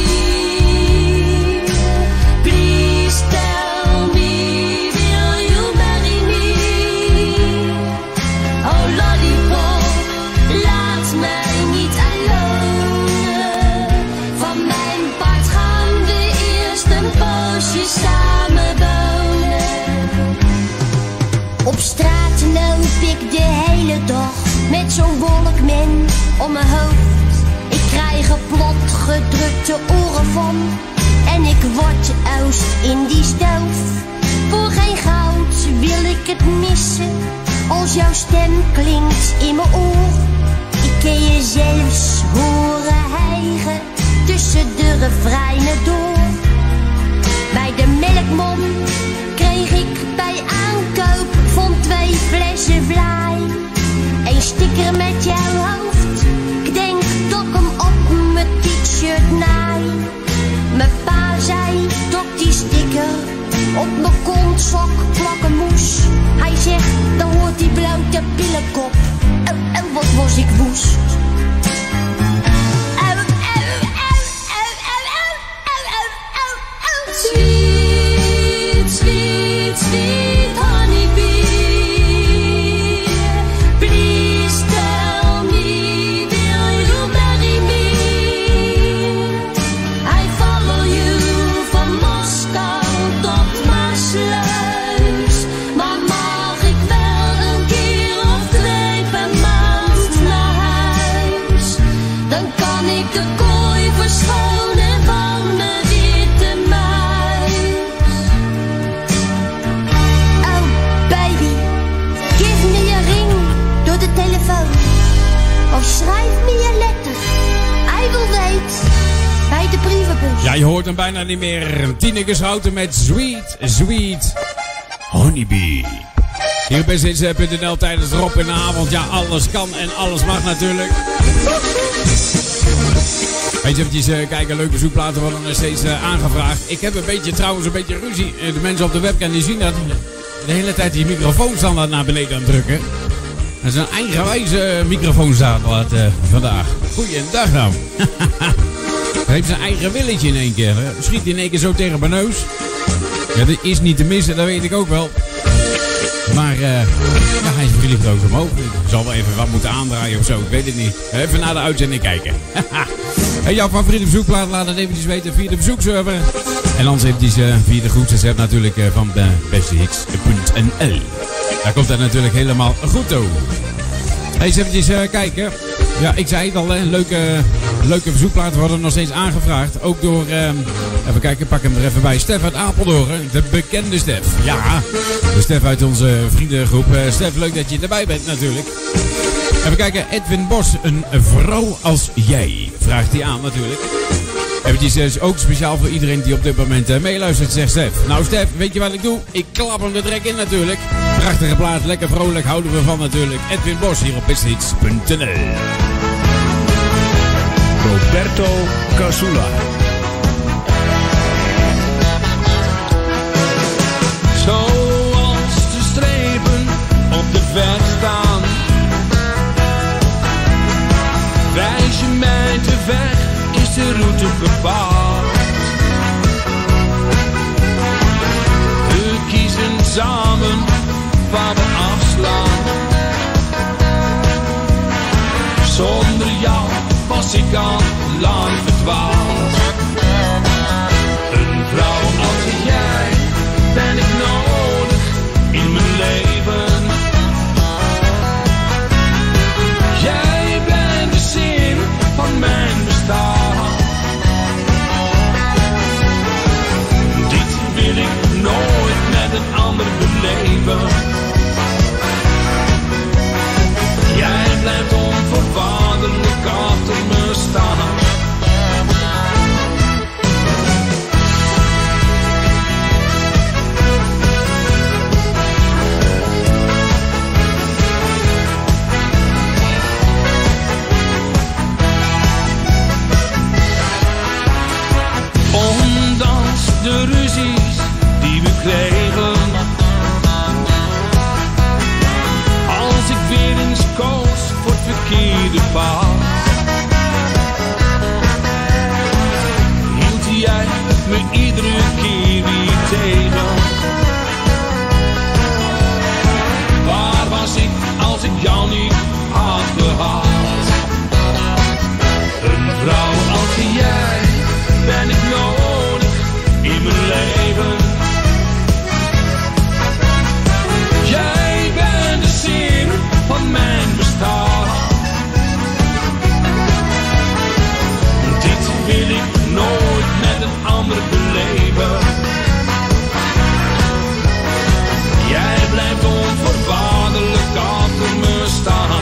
Samen wonen. Op straat loop ik de hele dag met zo'n wolkman om mijn hoofd. Ik krijg er plat gedrukte oren van en ik word oost in die stoof. Voor geen goud wil ik het missen als jouw stem klinkt in mijn oor. Ik kan je zelfs horen hijgen tussen de refreinen door. Bij de melkman kreeg ik bij aankoop van twee flessen vlaai een sticker met jouw hoofd. Ik denk dat ik hem op mijn t-shirt naai. Mijn pa zei dat die sticker op mijn kontzak plakken moest. Hij zegt, dan hoort die blote pillenkop. Oh, oh, wat was ik woest. Sweet, sweet, sweet honeybee. Please tell me, will you marry me? I follow you van Moskou tot Maassluis. Maar mag ik wel een keer of twee per maand naar huis? Dan kan ik de kooi verschonen van de witte muis. Telefoon. Of schrijf me je letter. Hij wil weet. Bij de brievenbus. Ja, je hoort hem bijna niet meer. Tineke Schouten met Sweet, Sweet Honeybee. Hier op B Z punt N L tijdens Rob in de avond. Ja, alles kan en alles mag natuurlijk. Weet je, eventjes uh, kijken, leuke zoekplaten worden er steeds uh, aangevraagd. Ik heb een beetje, trouwens een beetje ruzie. Uh, de mensen op de webcam die zien dat de hele tijd die microfoon standaard naar beneden aan het drukken. Dat is een eigenwijze microfoon staat wat uh, vandaag. Goeiedag nou. Hij heeft zijn eigen willetje in één keer. Hè. Schiet in één keer zo tegen mijn neus. Ja, dat is niet te missen, dat weet ik ook wel. Maar uh, ja, hij is verliefd ook omhoog. Ik zal wel even wat moeten aandraaien of zo. Ik weet het niet. Even naar de uitzending kijken. En jouw favoriete verzoekplaat, laat het eventjes weten via de verzoekserver. En anders eventjes uh, via de groepsapp natuurlijk uh, van uh, bestehits punt n l. Daar komt het natuurlijk helemaal goed toe. Eens eventjes uh, kijken. Ja, ik zei het al, hè. Leuke, leuke verzoekplaten worden nog steeds aangevraagd. Ook door, uh, even kijken, pak hem er even bij. Stef uit Apeldoorn, de bekende Stef. Ja, de Stef uit onze vriendengroep. Uh, Stef, leuk dat je erbij bent natuurlijk. Even kijken, Edwin Bos, een vrouw als jij, vraagt hij aan natuurlijk. Eventjes ook speciaal voor iedereen die op dit moment uh, meeluistert, zegt Stef. Nou Stef, weet je wat ik doe? Ik klap hem er direct in natuurlijk. Prachtige plaat, lekker vrolijk, houden we van natuurlijk. Edwin Bos hier op bestehits punt n l. Roberto Casula. Zoals de strepen op de weg staan, wijs je mij de weg, is de route bepaald. We kiezen samen waar we afslaan. Zonder jou was ik al lang verdwaald. Een vrouw als jij ben ik nodig in mijn leven. Jij bent de zin van mijn bestaan. Dit wil ik nooit met een ander beleven. Jij blijft onvoorwaardelijk achter me staan. Ondanks de ruzies die we kregen, als ik weer eens koos voor het verkeerde pad, hield jij me iedere keer weer tegen. Waar was ik als ik jou niet had gehad? Een vrouw als jij ben ik nodig in mijn leven. Jij bent de zin van mijn bestaan. Dit wil ik nooit met een ander beleven. Jij blijft onvoorwaardelijk achter me staan.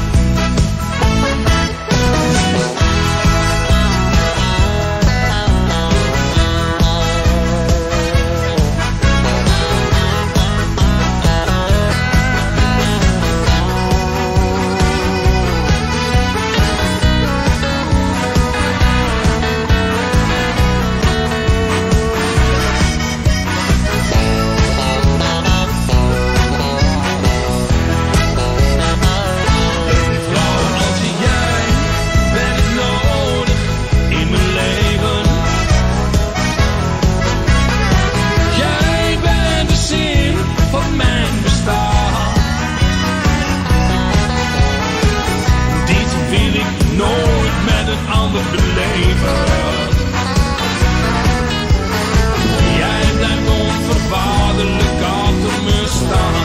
Jij blijft onvoorwaardelijk achter me staan.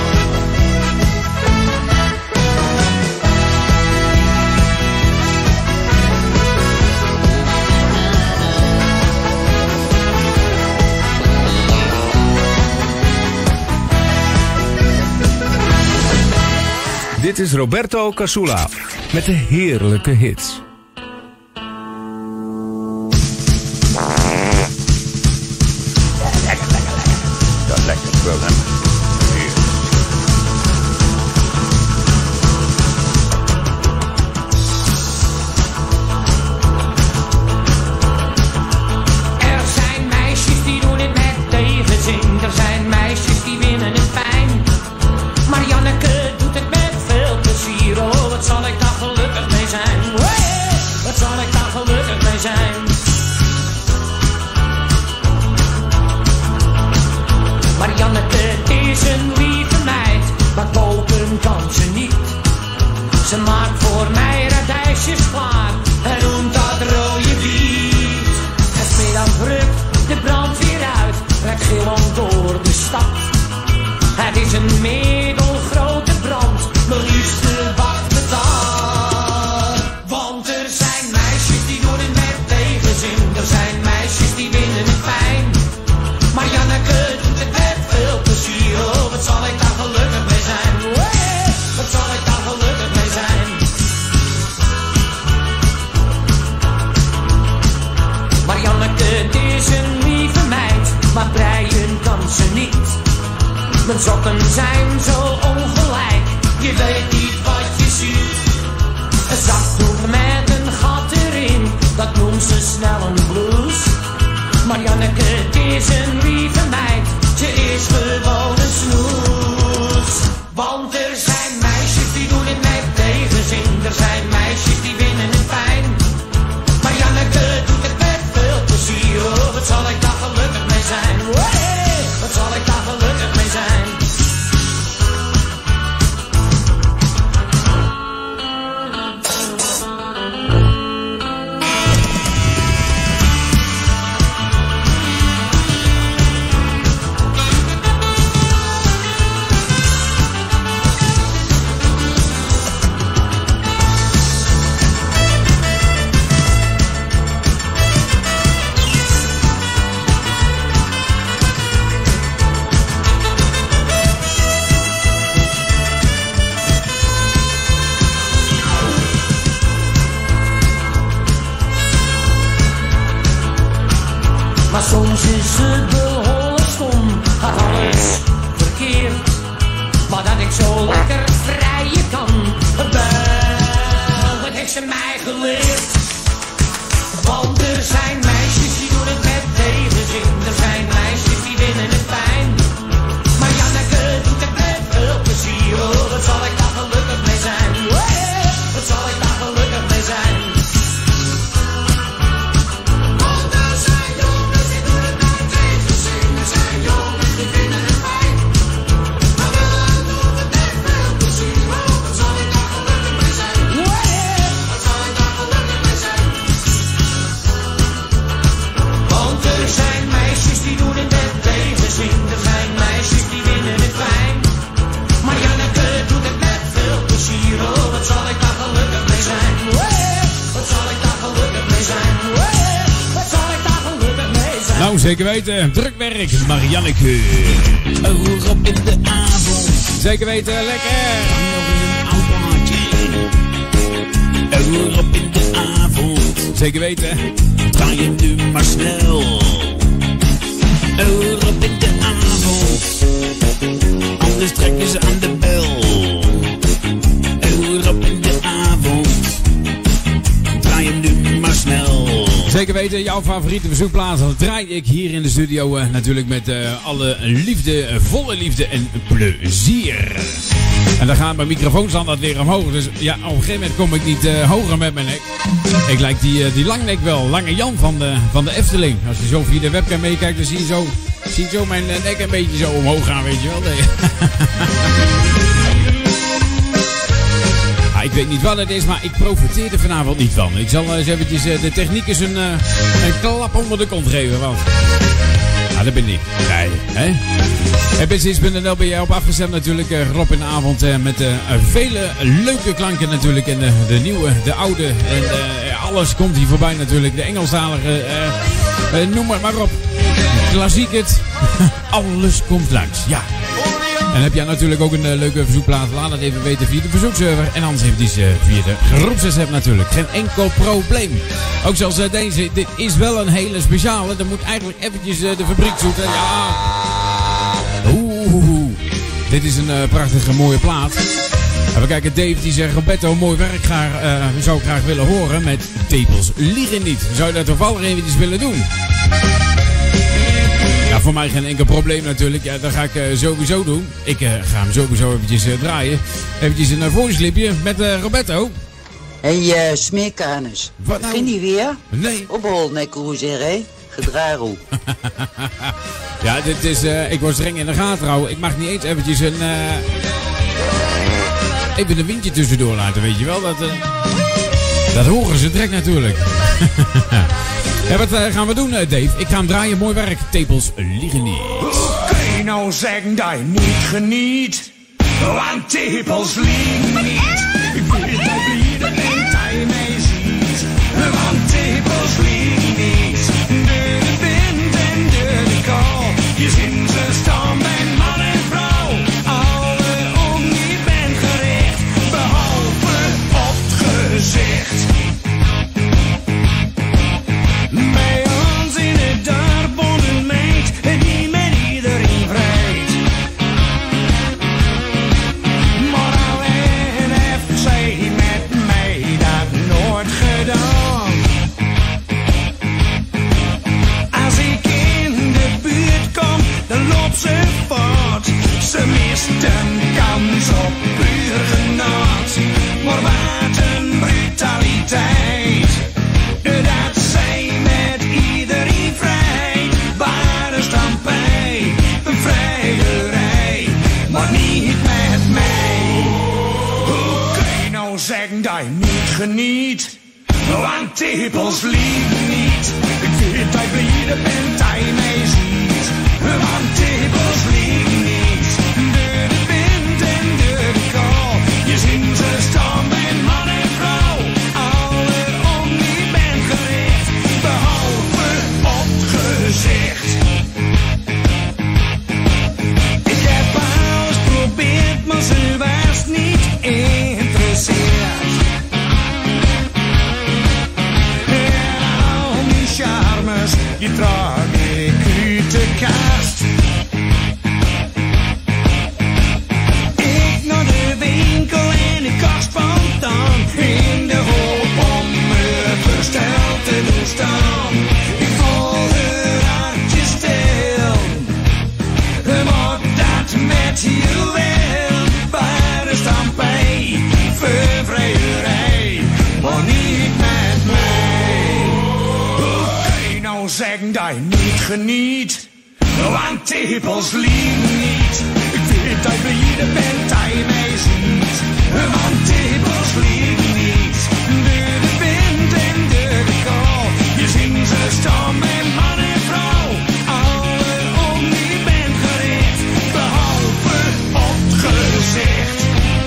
Dit is Roberto Casula met de heerlijke hits. Marianneke, Mijn sokken zijn zo ongelijk, je weet niet wat je ziet. Een zakdoek met een gat erin, dat noemt ze snel een blouse. Maar Janneke, het is een lieve meid, ze is gewoon een snoes. Want er zijn meisjes die doen het met tegenzin, er zijn meisjes die winnen het fijn. Maar Janneke doet het met veel plezier, oh, wat zal ik daar gelukkig mee zijn. Hey, wat zal ik daar gelukkig mee zijn. Maar soms is het behoorlijk stom, gaat alles verkeerd. Maar dat ik zo lekker vrijen kan, wel, dat heeft ze mij geleerd. Want er zijn meisjes die doen het met tegenzin, er zijn meisjes die winnen het fijn. Maar Janneke doet het met veel plezier, oh, wat zal ik daar gelukkig mee zijn. Hey, wat zal ik daar gelukkig mee zijn. Nou, zeker weten. Drukwerk, Marianneke. Oor op in de avond. Zeker weten, lekker. Nog eens een oud plaatje. Oor op in de avond. Zeker weten. Draai je nu maar snel. Oor op in de avond. Anders trekken ze aan de bel. Oor op in de avond. Draai hem nu maar snel. Zeker weten, jouw favoriete verzoekplaats. Dat draai ik hier in de studio uh, natuurlijk met uh, alle liefde, uh, volle liefde en plezier. En dan gaat mijn microfoonstandaard weer omhoog. Dus ja, op een gegeven moment kom ik niet uh, hoger met mijn nek. Ik lijk die, uh, die langnek wel. Lange Jan van de, van de Efteling. Als je zo via de webcam meekijkt, dan zie je zo, zie je zo mijn uh, nek een beetje zo omhoog gaan, weet je wel. Nee. Ah, ik weet niet wat het is, maar ik profiteer er vanavond niet van. Ik zal uh, eens eventjes uh, de techniekers een, uh, een klap onder de kont geven, want... Ah, dat ben ik. Nee, hè? En bij zes punt n l ben jij op afgestemd natuurlijk. Uh, Rob in de avond uh, met uh, vele leuke klanken natuurlijk. En uh, de nieuwe, de oude. En uh, alles komt hier voorbij natuurlijk. De Engelstalige, uh, uh, noem maar maar op. Klassiek het. Alles komt langs, ja. En heb jij natuurlijk ook een uh, leuke verzoekplaat, laat het even weten via de verzoekserver. En anders eventjes uh, via de groepswhatsapp natuurlijk. Geen enkel probleem. Ook zoals uh, deze, dit is wel een hele speciale. Dan moet eigenlijk eventjes uh, de fabriek zoeken. Ja. Oeh. Dit is een uh, prachtige mooie plaat. Even kijken, Dave die zegt, Roberto, mooi werk graag, uh, zou ik graag willen horen met Tepels Liegen Niet. Zou je dat toevallig eventjes willen doen? Ja, voor mij geen enkel probleem natuurlijk. Ja, dat ga ik uh, sowieso doen. Ik uh, ga hem sowieso eventjes uh, draaien. Eventjes een uh, voicelipje met uh, Roberto. Hé, hey, uh, smeerkanus. Wat nou? Ging die weer? Nee. Ophol, nee, hoe zeg hé? Gedraaroe. Ja, dit is... Uh, ik was streng in de gaten houden. Ik mag niet eens eventjes een... Uh, even een windje tussendoor laten, weet je wel. Dat, uh, dat horen ze direct natuurlijk. Ja, wat uh, gaan we doen, uh, Dave? Ik ga hem draaien. Mooi werk. Tepels Liegen Niet. Kun je nou zeggen dat je niet geniet? Want tepels liegen niet. Ik weet dat iedereen dat je mij ziet. Want tepels liegen niet. De wind en de kou. Je zin ze staan bij man en vrouw. Alle om je bent gericht. Behalve op het gezicht. Bij ons in het dorp woont een meid die met iedereen vrijt. want tepels liegen niet. Ik weet dat je blij bent, dat je mij ziet. Want tepels liegen niet. Door de wind en door de kou. Je ziet ze staan bij man en vrouw. Alle om die bent gericht, behalve op het gezicht. Ik heb alles geprobeerd, maar ze was niet interesseerd. En al die charmes, die draag ik uit de kast. Ik naar de winkel en ik kocht spontaan, in de hoop om me versteld te doen staan. Ik volg haar hartje stil, maar dat met je wil, waar is dan bij vervreemderij, maar niet met mij. Hoe kun je nou zeggen dat je niet geniet? Want tepels liegen niet. Ik weet dat je blij bent, dat je mij ziet. Want tepels liegen niet. Door de wind en door de kou. Je ziet ze staan met man en vrouw. Alle om die bent gericht, behalve op het gezicht.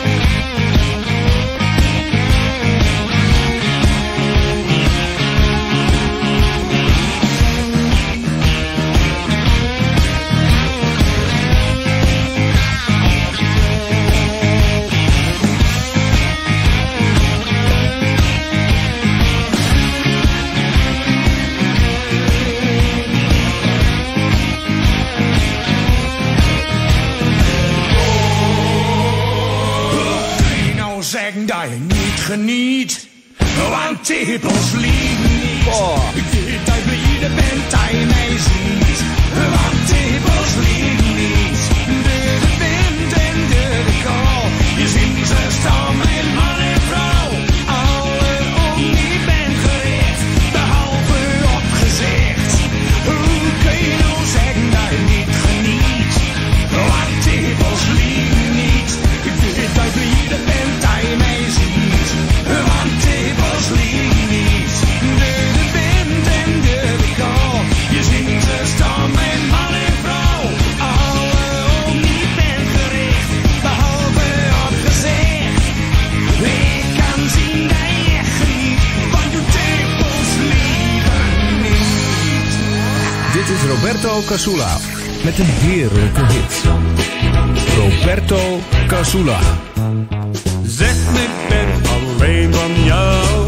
Zeggen dat je niet geniet, want tepels liegen niet. Oh. Ik weet dat je blij bent, dat je mij ziet. Want tepels liegen niet. Door de wind en door de kou. Je ziet ze staan met man en vrouw. Alle om die bent gericht, behalve op gezicht. Hoe kun je nou zeggen dat je niet geniet? Want tepels liegen niet. Ik weet dat je blij bent, dat je mij ziet. Want tepels liegen niet. Door de wind en door de kou. Je ziet ze staan met man en vrouw. Alle om die bent gericht, behalve op gezicht. Ik kan zien dat je geniet, want je tepels liegen niet. Dit is Roberto Casula met een heerlijke hit. Roberto Casula. Zeg me, ik ben alleen van jou.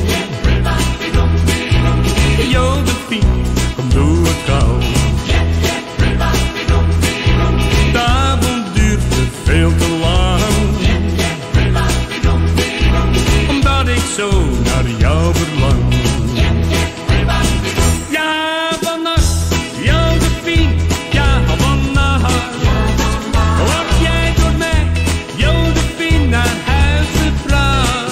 Josephine, kom doe het gauw. De avond duurde veel te lang, omdat ik zo naar jou verlang. Ja, vannacht, Josephine, ja, vannacht. Word jij door mij, Josephine, naar huis gebracht.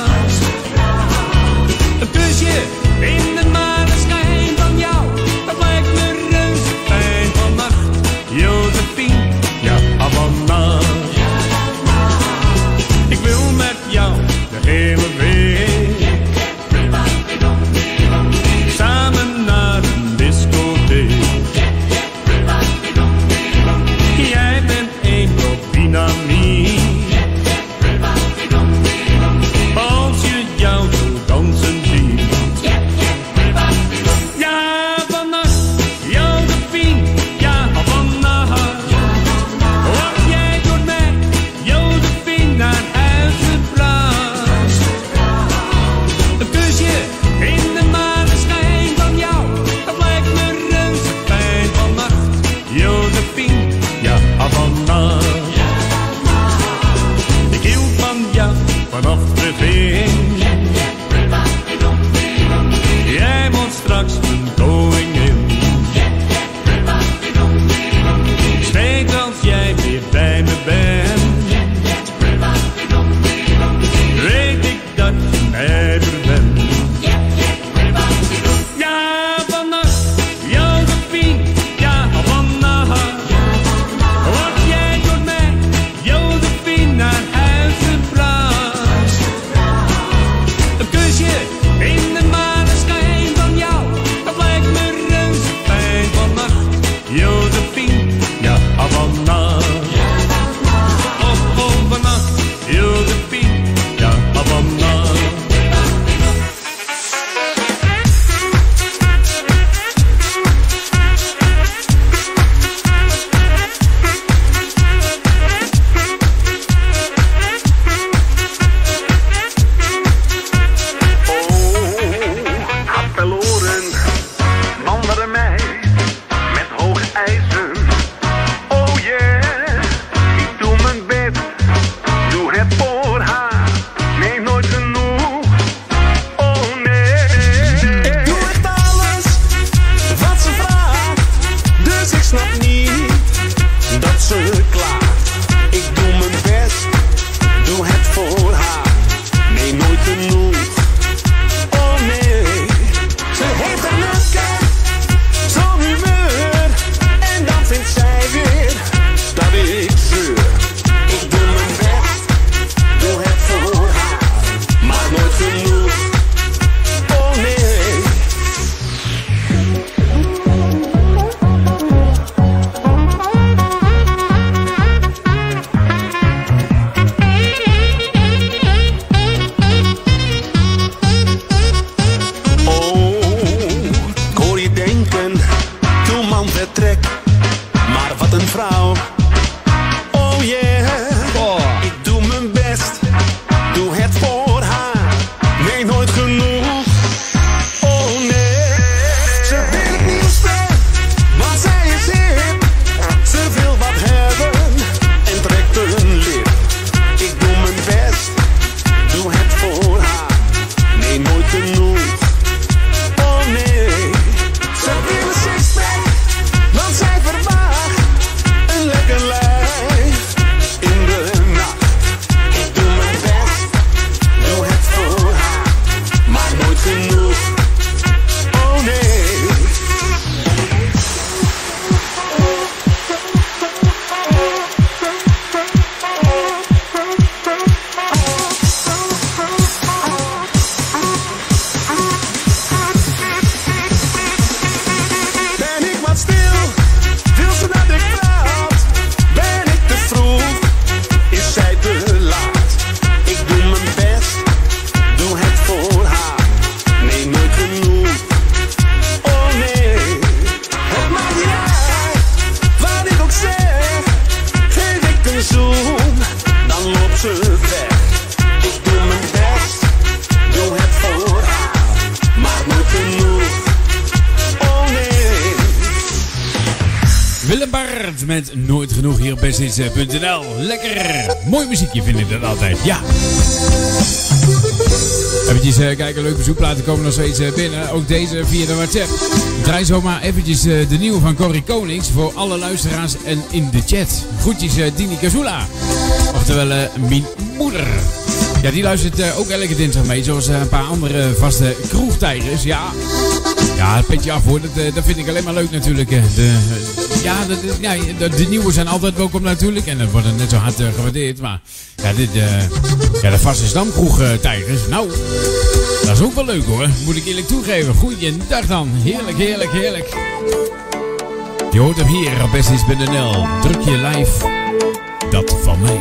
Willem Baert met Nooit Genoeg hier op best hits punt n l. Lekker. Mooi muziekje vind ik dat altijd. Ja. Eventjes uh, kijken, leuke bezoekplaten komen nog steeds uh, binnen. Ook deze via de WhatsApp. Draai zomaar eventjes uh, de nieuwe van Corrie Konings voor alle luisteraars en in de chat. Groetjes uh, Dini Kazula. Oftewel uh, mijn moeder. Ja, die luistert uh, ook elke dinsdag mee, zoals uh, een paar andere vaste kroegtijgers. Ja, ja, het petje af hoor, dat, uh, dat vind ik alleen maar leuk natuurlijk. Uh, de, uh, ja, de, de, ja de, de nieuwe zijn altijd welkom natuurlijk en dat wordt net zo hard uh, gewaardeerd. Maar ja, dit, uh, ja, de vaste stamkroegtijgers, nou, dat is ook wel leuk hoor, moet ik eerlijk toegeven. Goeiedag dan, heerlijk, heerlijk, heerlijk. Je hoort hem hier op best hits punt n l. Druk je live, dat van mij.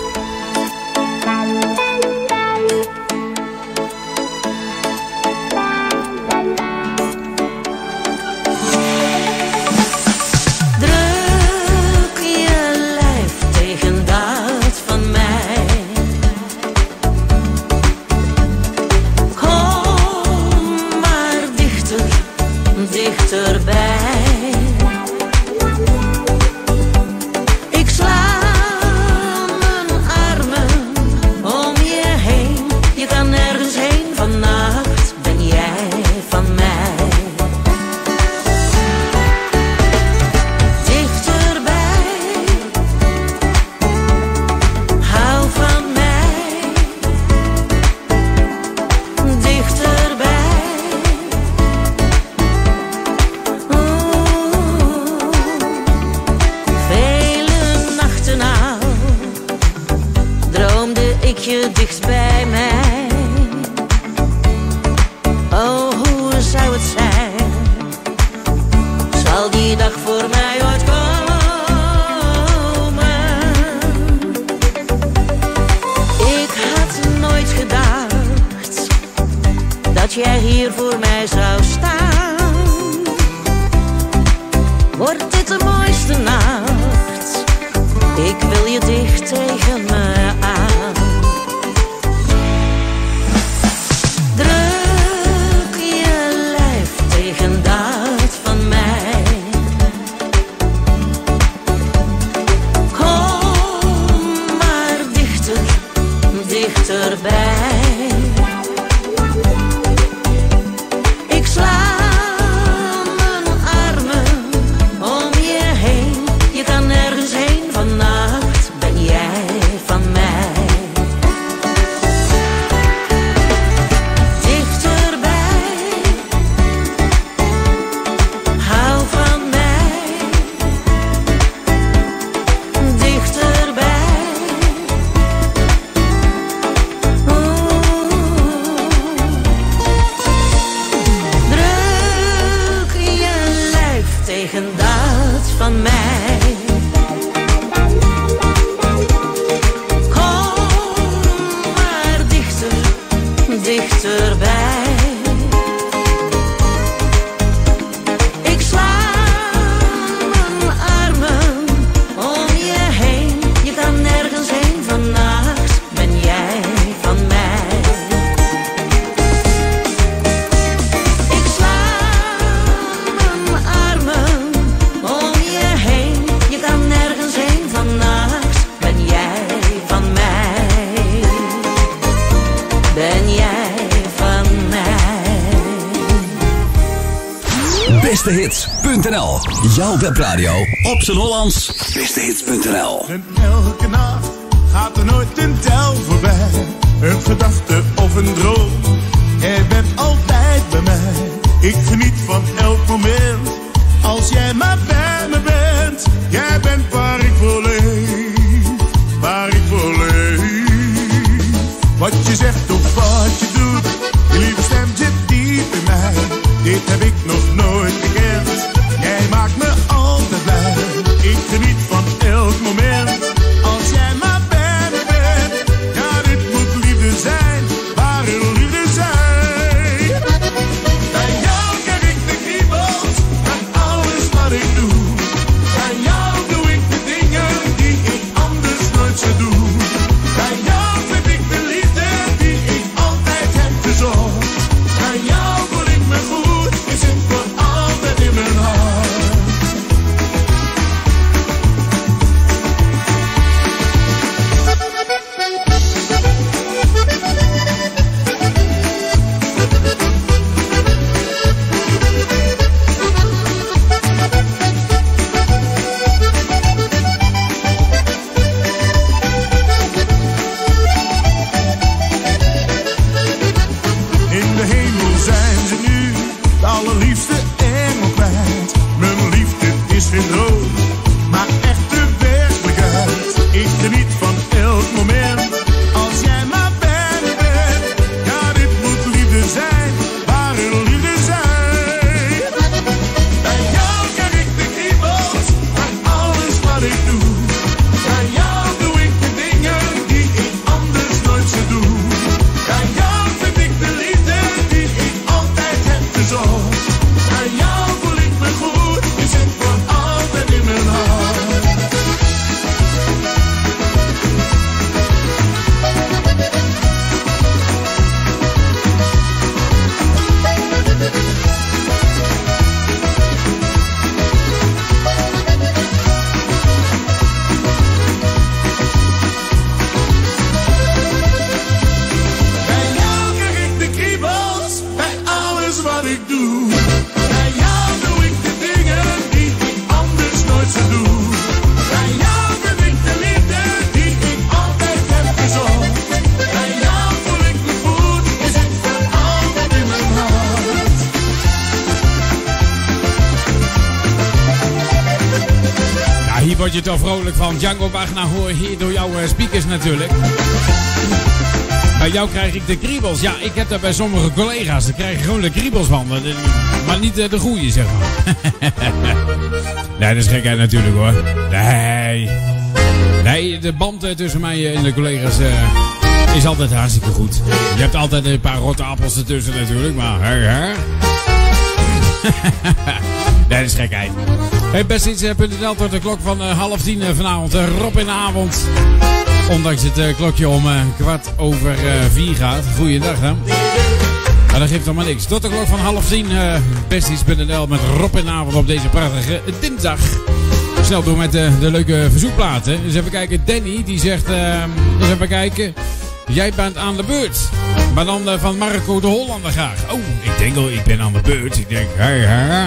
beste hits punt n l. Jouw webradio op z'n Hollands. beste hits punt n l. En elke nacht gaat er nooit een tel voorbij. Een gedachte of een droom. Jij bent altijd bij mij. Ik geniet van elk moment. Als jij maar bij me bent. Jij bent waar ik voor leef. Waar ik voor leef. Wat je zegt of wat je doet. Je lieve stem zit diep in mij. Dit heb ik nog nooit gekend. Jij maakt me altijd blij. Ik geniet van elk moment. Als jij maar bij me bent. Ja, dit moet liefde zijn. Ware liefde zijn. Bij jou krijg ik de kriebels. Bij alles wat ik doe. Bij jou doe ik de dingen die ik anders nooit zou doen. Bij jou vind ik de liefde die ik altijd heb gezocht. Bij jou voel ik me goed. Is het voor word je toch vrolijk van. Django Wagner hoor hier door jouw speakers natuurlijk. Bij jou krijg ik de kriebels. Ja, ik heb dat bij sommige collega's. Daar krijg je gewoon de kriebels van. Maar niet de goeie, zeg maar. Nee, dat is gekheid natuurlijk hoor. Nee. Nee, de band tussen mij en de collega's uh, is altijd hartstikke goed. Je hebt altijd een paar rotte appels ertussen natuurlijk, maar hè, hè? Nee, dat is gekheid. Hey, best iets punt n l tot de klok van uh, half tien uh, vanavond. Uh, Rob in de avond. Ondanks het uh, klokje om uh, kwart over uh, vier gaat. Goeiedag dan. Maar dat geeft toch maar niks. Tot de klok van half tien. Uh, best iets punt n l met Rob in de avond op deze prachtige dinsdag. Snel door met de, de leuke verzoekplaten. Dus even kijken. Danny die zegt. Uh, dus even kijken. Jij bent aan de beurt. Maar dan uh, van Marco de Hollander graag. Oh, ik denk al, ik ben aan de beurt. Ik denk, ja, ja.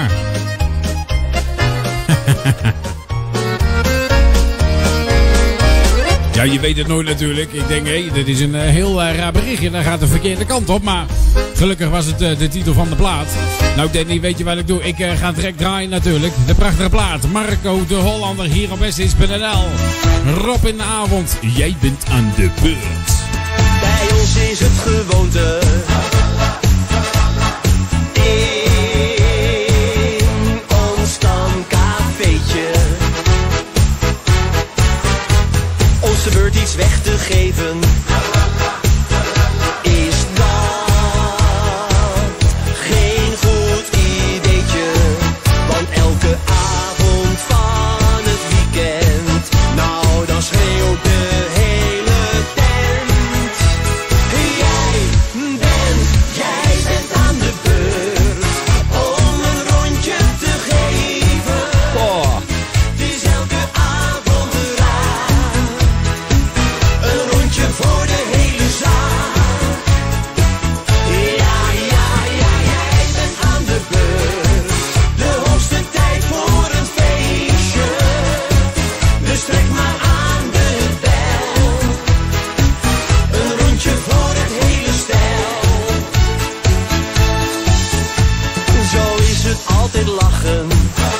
Ja, je weet het nooit natuurlijk. Ik denk, hé, hey, dit is een uh, heel uh, raar berichtje. Dan gaat de verkeerde kant op. Maar gelukkig was het uh, de titel van de plaat. Nou, Danny, weet je wat ik doe? Ik uh, ga direct draaien natuurlijk. De prachtige plaat. Marco de Hollander hier op S S punt n l. Rob in de avond. Jij bent aan de beurt. Bij ons is het gewoonte. In ons stamcafeetje. Ons de beurt iets weg te geven. Is dat geen goed ideetje? Want elke avond van het weekend, nou dan schreeuwt de hele tent. Jij bent, jij bent aan de beurt om een rondje te geven. Oh. Het is elke avond eraan. Een rondje voor de hele zaal. Ja, ja, ja, jij bent aan de beurt. De hoogste tijd voor een feestje. Dus trek maar aan de bel. Een rondje voor het hele stel. Zo is het altijd lachen.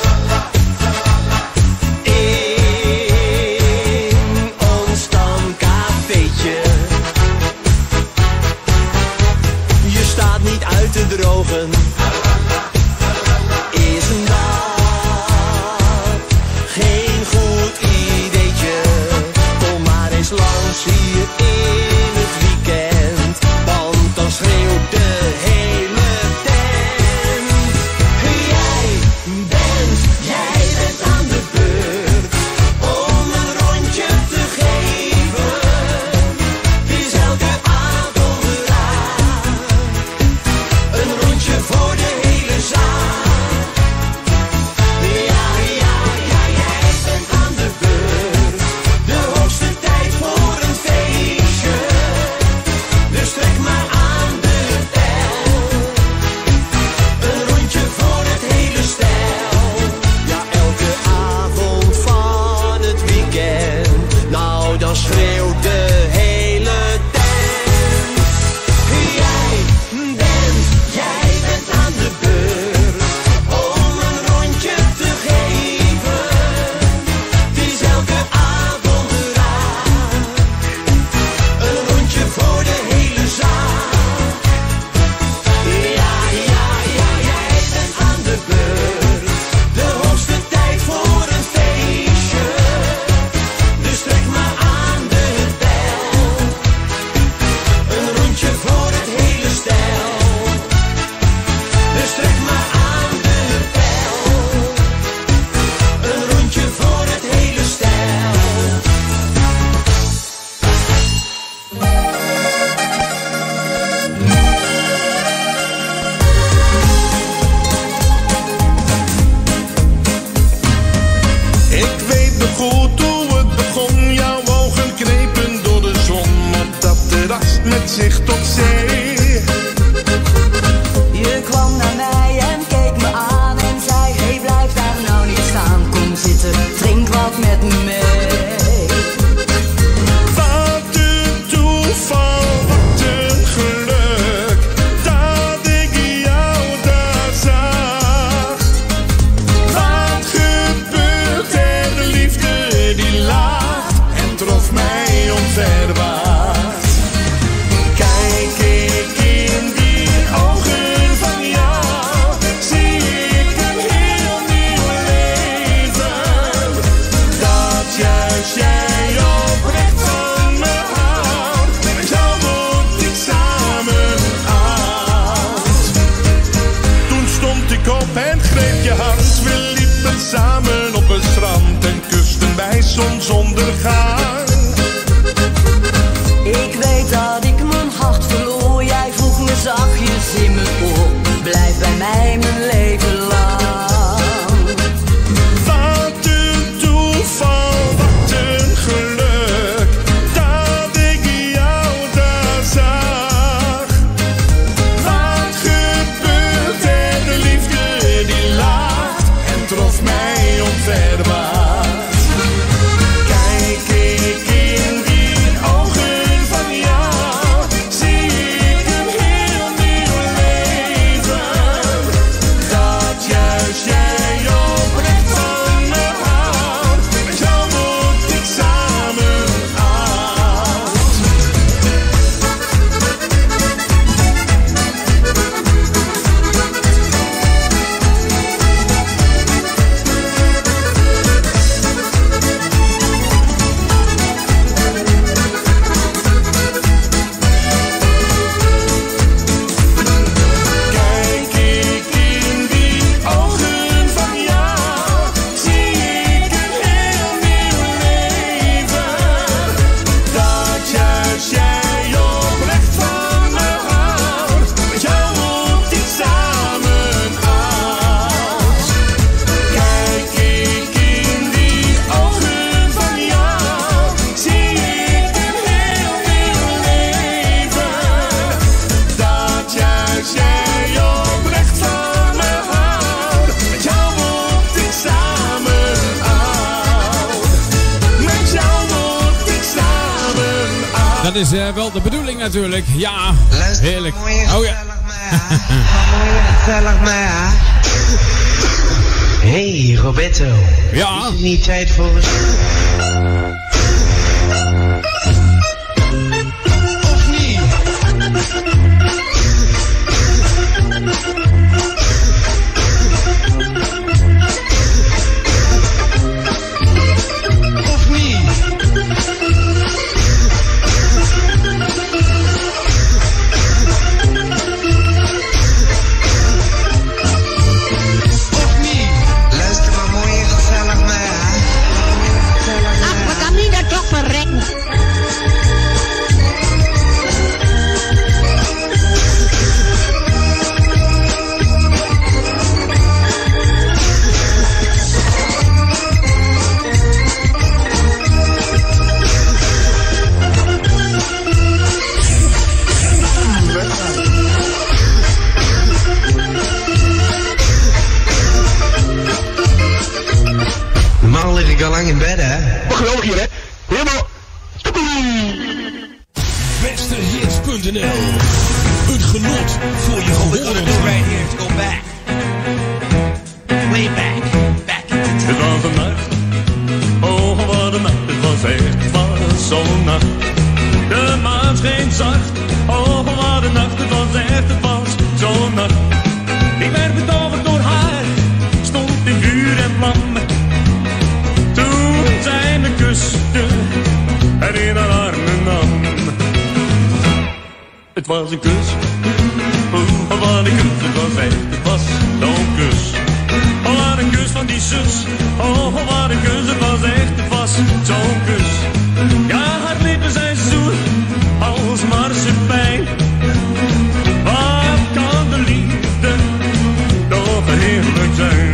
In ons stamcafeetje. Je staat niet uit te drogen. Is dat geen goed ideetje? Kom maar eens langs hier in het weekend. Want dan schreeuwt de hele tent. Jij bent op en greep je hand. We liepen samen op het strand en kusten bij zonsondergang. Ik weet dat ik mijn hart verloor. Jij vroeg me zachtjes in mijn oor. Blijf bij mij mijn leven lang. Wat een toeval, wat een geluk, dat ik jou daar zag. Wat gebeurt er, de liefde die lacht en trof mij onverwacht. Kijk ik in die ogen van jou, zie ik een heel nieuw leven. Dat juist jij oprecht van me houdt, met jou word ik samen oud. Kijk ik in die ogen van jou, zie ik een heel nieuw leven. Dat juist jij oprecht van me houdt, met jou word ik samen oud. Kijk ik in die ogen van jou, zie ik een heel nieuw leven. Dat juist jij oprecht van me houdt, met jou word ik samen oud. Met jou word ik samen oud. Dat is eh, wel de bedoeling natuurlijk. Ja, heerlijk. Oh ja. Gezellig maar. Hey Roberto. Ja. Is het niet tijd voor een... Of niet? Of niet? Of niet? Luister maar mooi en gezellig maar. Ach, wat kan die daar toch verrekken? Normaal lig ik al lang in bed, hè? Geweldig hier, hè? Helemaal... beste hits punt n l. Het genot voor je gehoren. Right here, go back. Way back. Back in the Het was een nacht, oh wat een nacht, het was echt, het was zo'n nacht. De maan scheen zacht, oh wat een nacht, het was echt, het was zo'n nacht. Ik werd betoverd door haar, stond in vuur en vlam. Toen zij me kuste en in haar armen nam. Het was een kus, oh wat een kus, het was echt, het was zo'n kus. Oh wat een kus van die zus, oh wat een kus, het was echt, het was zo'n kus. Ja, haar lippen zijn zoet, als marsepein. Wat kan de liefde toch heerlijk zijn.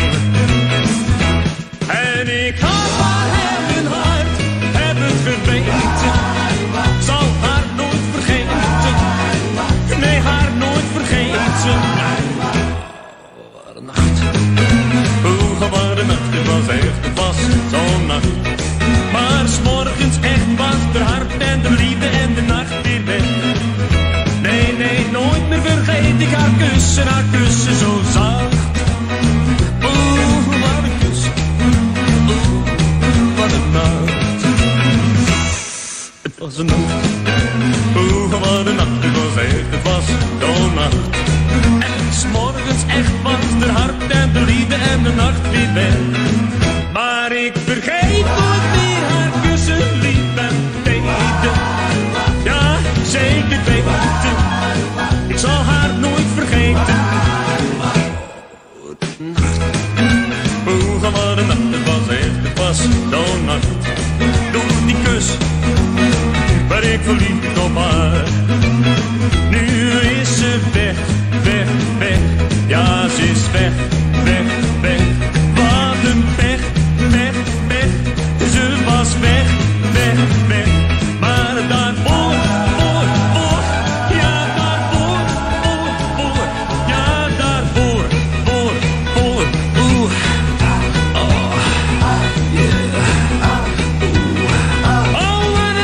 En ik had haar hand in hart, heb het geweten. Zal haar nooit vergeten, nee haar nooit vergeten. Wat een nacht, oh wat een nacht, het was echt, het was zo'n nacht. Maar 's morgens echt was de hart en de liefde en de nacht weer weg. Nee, nee, nooit meer vergeet ik haar kussen, haar kussen zo zacht. Oeh, wat een kus, oeh, wat een nacht. Het was een nacht, oeh, wat een nacht, het was echt, het was zo'n nacht. En 's morgens echt was de hart en de liefde en de nacht weer weg. Maar ik vergeet nooit meer haar kussen, lief en teder. Ja, zeker weten, ik zal haar nooit vergeten. Oeh, wat een nacht, het was echt, het was zo'n nacht. Door die kus, werd ik verliefd op haar. Nu is ze weg, weg, weg. Ja, ze is weg, weg, weg. Wat een pech, weg, weg. Ze was weg, weg, weg. Maar daarvoor, voor, voor. Ja, daarvoor, voor, voor. Ja, daarvoor, voor, voor. Oeh. Oh, yeah. Oh, what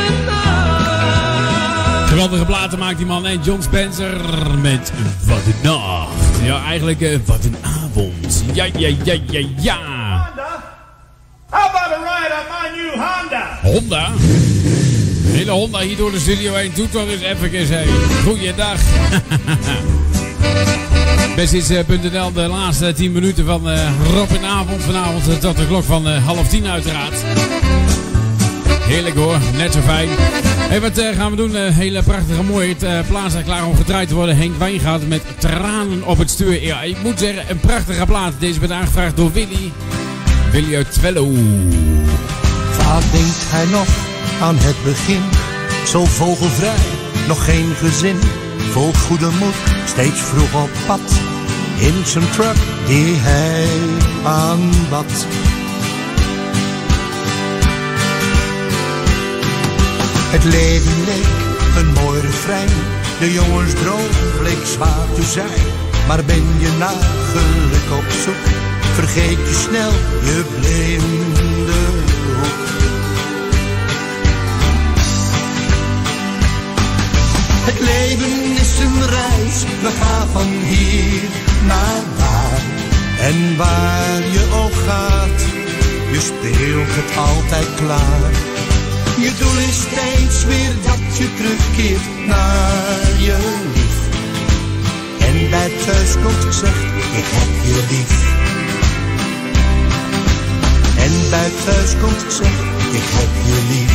a Geweldige platen maakt die man. En John Spencer met Wat een Nacht. Ja, eigenlijk uh, wat een avond. Ja, ja, ja, ja, ja. How about a ride on my new Honda? Honda? De hele Honda hier door de studio heen. Doet toch eens even heen. Goeiedag. Bestits punt n l, de laatste tien minuten van uh, Rob in de avond. Vanavond uh, tot de klok van uh, half tien uiteraard. Heerlijk hoor, net zo fijn. Hey, wat uh, gaan we doen? Uh, hele prachtige mooie uh, plaats staat klaar om gedraaid te worden. Henk Wijngaard met Tranen op het stuur. Ja, ik moet zeggen, een prachtige plaat. Deze werd aangevraagd door Willy. Willy uit Twello. Vaak denkt hij nog aan het begin. Zo vogelvrij, nog geen gezin. Vol goede moed, steeds vroeg op pad. In zijn truck die hij aanbad. Het leven leek een mooi refrein. De jongensdroom bleek zwaar te zijn. Maar ben je naar geluk op zoek, vergeet je snel je blinde hoek. Het leven is een reis, we gaan van hier naar daar. En waar je ook gaat, je speelt het altijd klaar. Je doel is steeds weer dat je terugkeert naar je lief. En bij thuiskomt gezegd, ik heb je lief. En bij thuiskomt gezegd, ik heb je lief.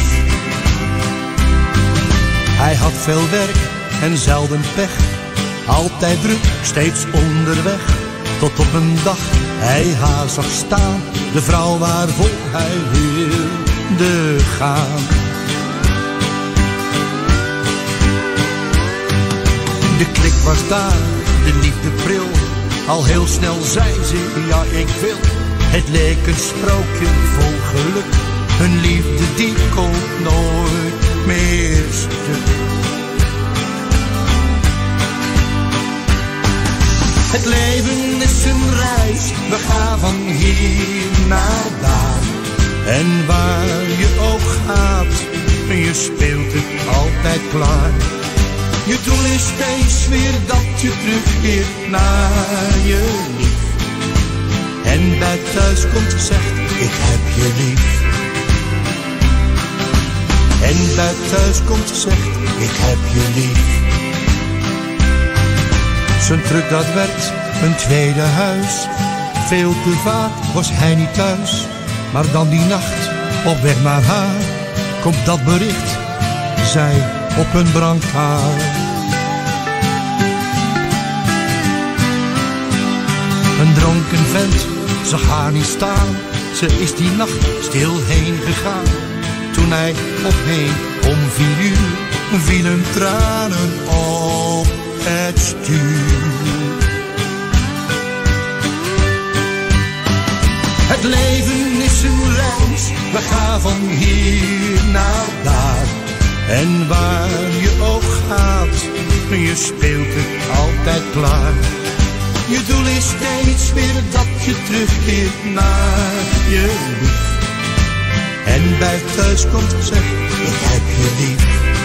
Hij had veel werk en zelden pech. Altijd druk, steeds onderweg. Tot op een dag hij haar zag staan. De vrouw waarvoor hij wilde gaan. De klik was daar, de liefde pril. Al heel snel zei ze, ja ik wil. Het leek een sprookje vol geluk. Hun liefde die komt nooit meer stuk. Het leven is een reis, we gaan van hier naar daar. En waar je ook gaat, je speelt het altijd klaar. Je doel is steeds weer dat je terugkeert naar je lief. En bij thuis komt gezegd, ik heb je lief. En bij thuis komt gezegd, ik heb je lief. Zijn truck dat werd een tweede huis. Veel te vaak was hij niet thuis. Maar dan die nacht, op weg naar haar, komt dat bericht, zij op een brancard. Een dronken vent zag haar niet staan. Ze is die nacht stil heen gegaan. Toen hij opheen om vier uur, vielen tranen op het stuur. Het leven is een reis, we gaan van hier naar daar. En waar je ook gaat, je speelt het altijd klaar. Je doel is steeds weer dat je terugkeert naar je lief. En bij thuis komt gezegd, ik heb je lief.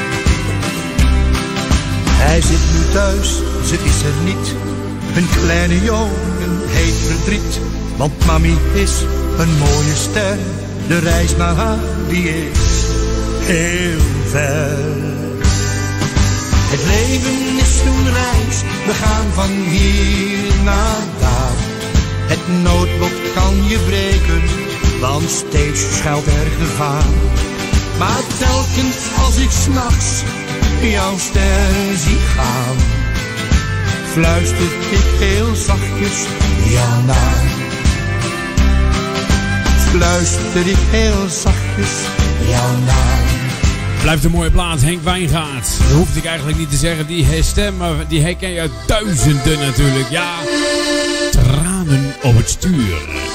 Hij zit nu thuis, ze is er niet. Een kleine jongen heeft verdriet. Want mami is een mooie ster. De reis naar haar, die is heel ver. Het leven is een reis, we gaan van hier naar daar. Het noodlot kan je breken, want steeds schuilt er gevaar. Maar telkens als ik 's nachts jouw ster zie gaan, fluister ik heel zachtjes jou na. Fluister ik heel zachtjes jou na. Blijft een mooie plaat, Henk Wijngaard. Dat hoefde ik eigenlijk niet te zeggen. Die stem, die herken je uit duizenden natuurlijk. Ja, tranen op het stuur.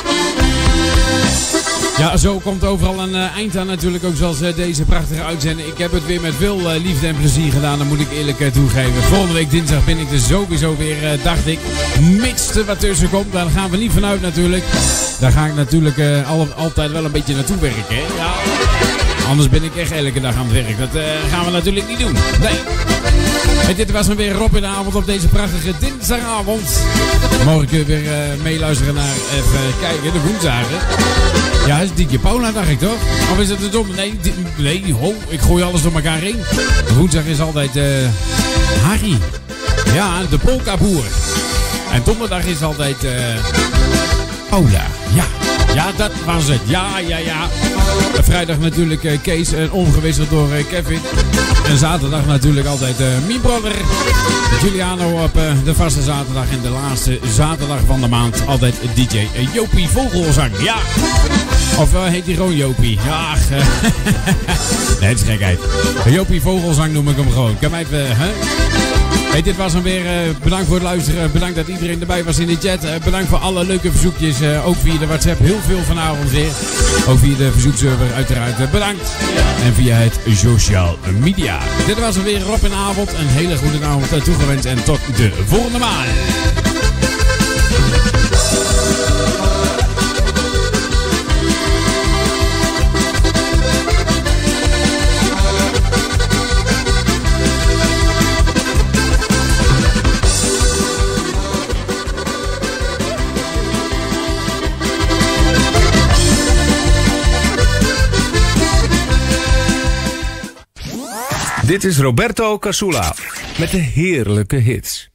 Ja, zo komt overal een uh, eind aan natuurlijk, ook zoals uh, deze prachtige uitzending. Ik heb het weer met veel uh, liefde en plezier gedaan, dat moet ik eerlijk uh, toegeven. Volgende week dinsdag ben ik er sowieso weer, uh, dacht ik. Mits er wat tussen komt, daar gaan we niet vanuit natuurlijk. Daar ga ik natuurlijk uh, al, altijd wel een beetje naartoe werken, hè. Ja. Anders ben ik echt elke dag aan het werk. Dat uh, gaan we natuurlijk niet doen. Nee. En dit was dan weer Rob in de avond op deze prachtige dinsdagavond. Morgen kun je weer uh, meeluisteren naar, even kijken, de woensdagen. Ja, is het D J Paula, dacht ik toch? Of is het de dom? Nee, di nee, ho, ik gooi alles door elkaar heen. Woensdag is altijd uh, Harry. Ja, de polkaboer. En donderdag is altijd uh, Paula. Ja. Ja, dat was het. Ja, ja, ja. Vrijdag natuurlijk uh, Kees en omgewisseld door uh, Kevin. En zaterdag natuurlijk altijd uh, mijn brother Giuliano op uh, de vaste zaterdag. En de laatste zaterdag van de maand altijd D J uh, Jopie Vogelzang. Ja. Of uh, heet hij gewoon Jopie? Ja, uh, nee, het is gekheid. Jopie Vogelzang noem ik hem gewoon. Kan mij even, hè? Hey, dit was hem weer. Uh, bedankt voor het luisteren. Bedankt dat iedereen erbij was in de chat. Uh, bedankt voor alle leuke verzoekjes. Uh, ook via de WhatsApp. Heel veel vanavond weer. Ook via de verzoekserver uiteraard. Uh, bedankt. En via het social media. Dit was hem weer. Rob in de avond. Een hele goede avond uh, toegewenst. En tot de volgende maal. Dit is Roberto Casula met de heerlijke hits.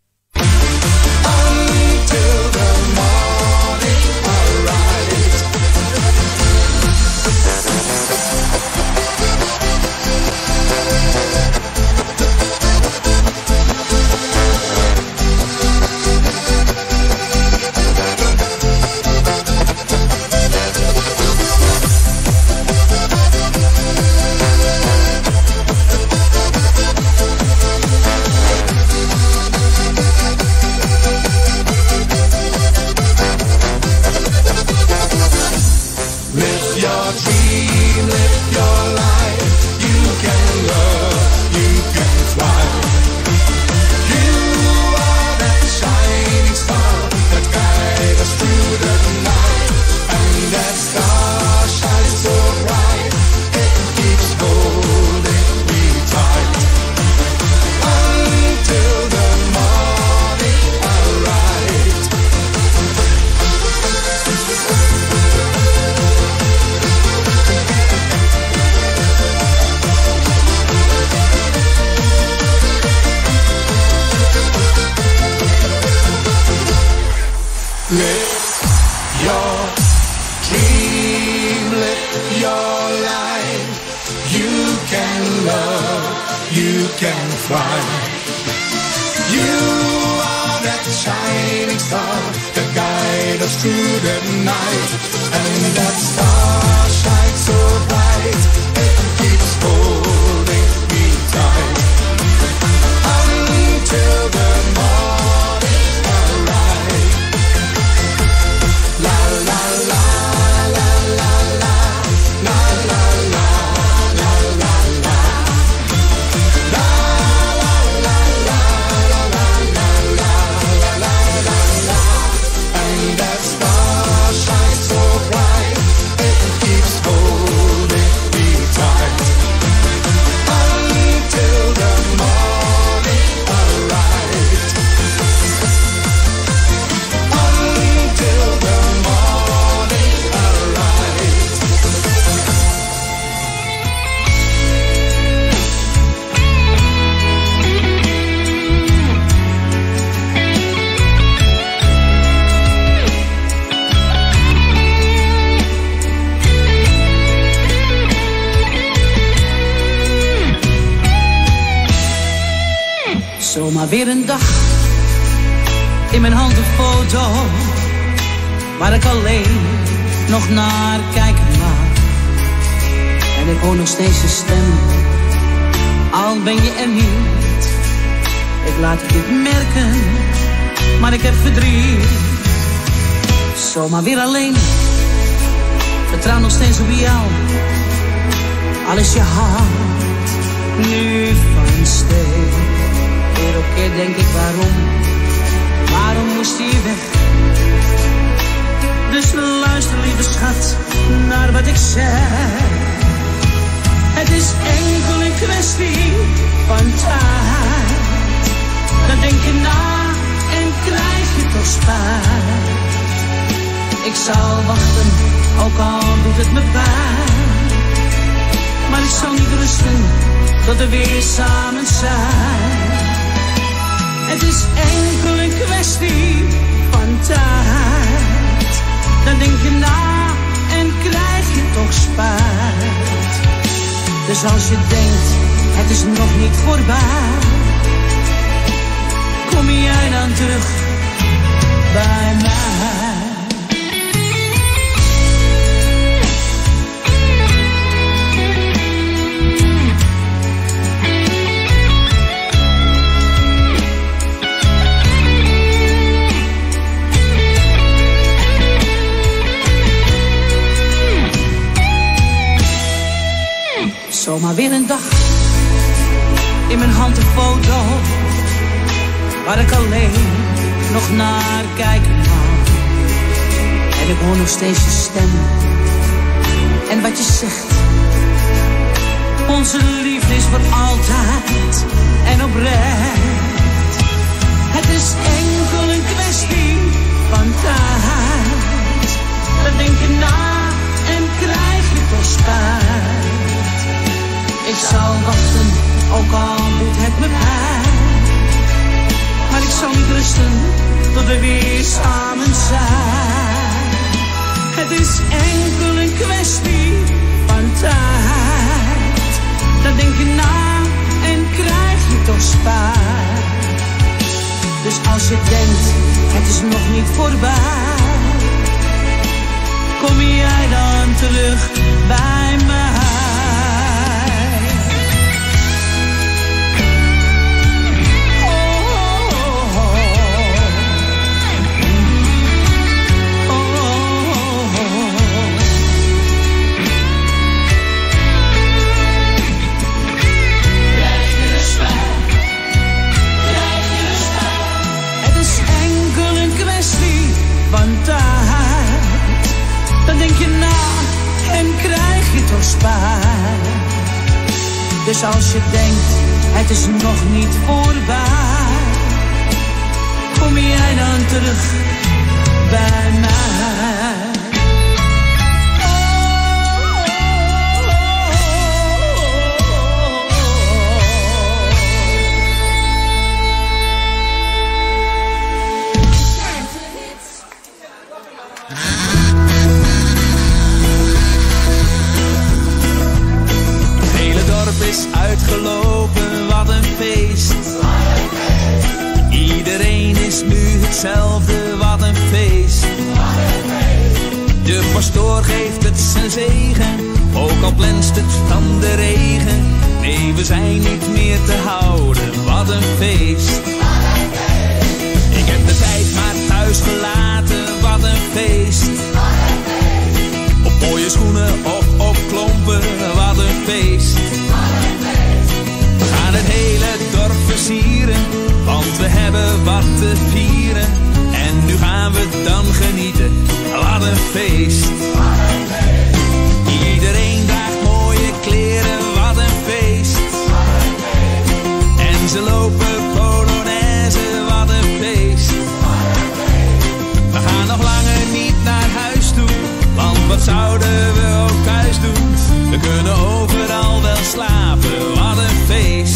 Zomaar weer een dag In mijn hand een foto waar ik alleen nog naar kijken mag. En ik hoor nog steeds je stem, al ben je er niet. Ik laat het niet merken, maar ik heb verdriet. Zomaar weer alleen, vertrouw nog steeds op jou. Al is je hart nu van steen. Keer op keer denk ik waarom, waarom moest hij weg? Dus luister lieve schat naar wat ik zeg. Het is enkel een kwestie van tijd. Dan denk je na en krijg je toch spijt. Ik zal wachten, ook al doet het me pijn. Maar ik zal niet rusten tot we weer samen zijn. Het is enkel een kwestie van tijd. Dan denk je na en krijg je toch spijt. Dus als je denkt, het is nog niet voorbij, kom jij dan terug bij mij. Zomaar weer een dag, in mijn hand een foto waar ik alleen nog naar kijken mag. En ik hoor nog steeds je stem en wat je zegt. Onze liefde is voor altijd en oprecht. Het is enkel een kwestie van tijd. Dan denk je na en krijg je toch spijt. Ik zal wachten, ook al doet het me pijn. Maar ik zal niet rusten, tot we weer samen zijn. Het is enkel een kwestie van tijd. Dan denk je na en krijg je toch spijt. Dus als je denkt, het is nog niet voorbij, kom jij dan terug bij mij. Dan denk je na en krijg je toch spijt. Dus als je denkt, het is nog niet voorbij, kom jij dan terug bij mij. Is uitgelopen, wat een feest. Iedereen is nu hetzelfde, wat een feest. De pastoor geeft het zijn zegen, ook al blenst het van de regen. Nee, we zijn niet meer te houden, wat een feest. Ik heb de tijd maar thuis gelaten, wat een feest. Op mooie schoenen of op klompen, wat een feest. We gaan het hele dorp versieren, want we hebben wat te vieren. En nu gaan we dan genieten, wat een feest. Iedereen draagt mooie kleren, wat een feest. En ze lopen polonaise, wat een feest. We gaan nog langer niet naar huis toe, want wat zouden we ook thuis doen? We kunnen overal wel slapen, wat een feest.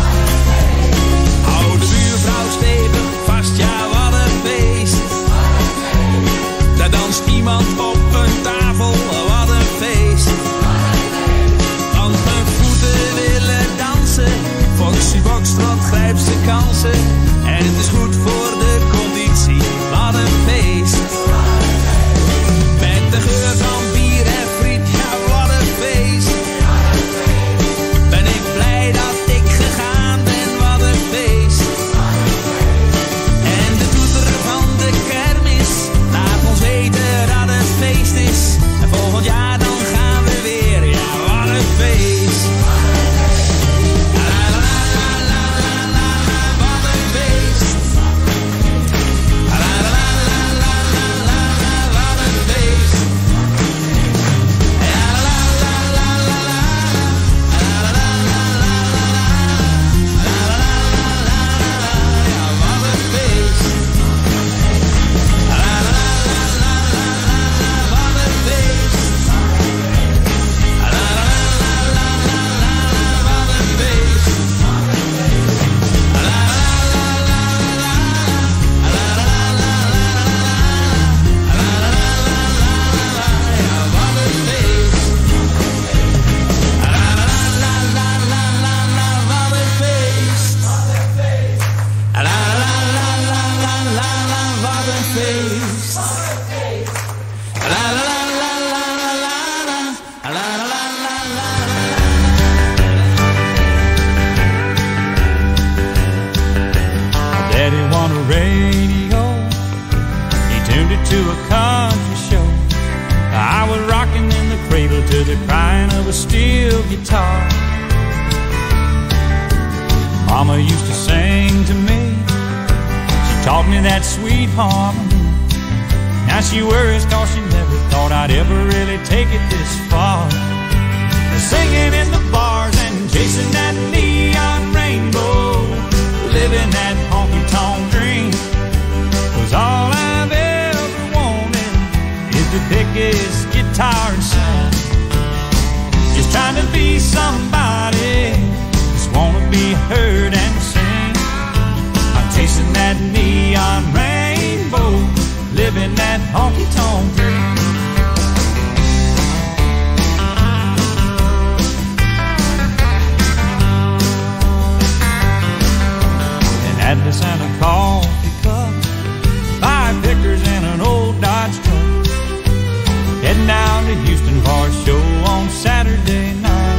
Hou de buurvrouw stevig vast, ja wat een feest. Daar danst iemand op een tafel, wat een feest. Want mijn voeten willen dansen, Foxy Foxtrot grijpt zijn kansen. En het is goed voor de conditie, to the crying of a steel guitar. Mama used to sing to me. She taught me that sweet harmony. Now she worries cause she never thought I'd ever really take it this far. Singing in the bars and chasing that neon rainbow, living that honky-tonk dream. Was all I've ever wanted is to pick his guitar and sing. Just trying to be somebody, just wanna be heard and sing. I'm chasing that neon rainbow, living that honky-tonk dream. At the Santa coffee cup, five pickers and an old Dodge truck, heading down to Houston for a show on Saturday night.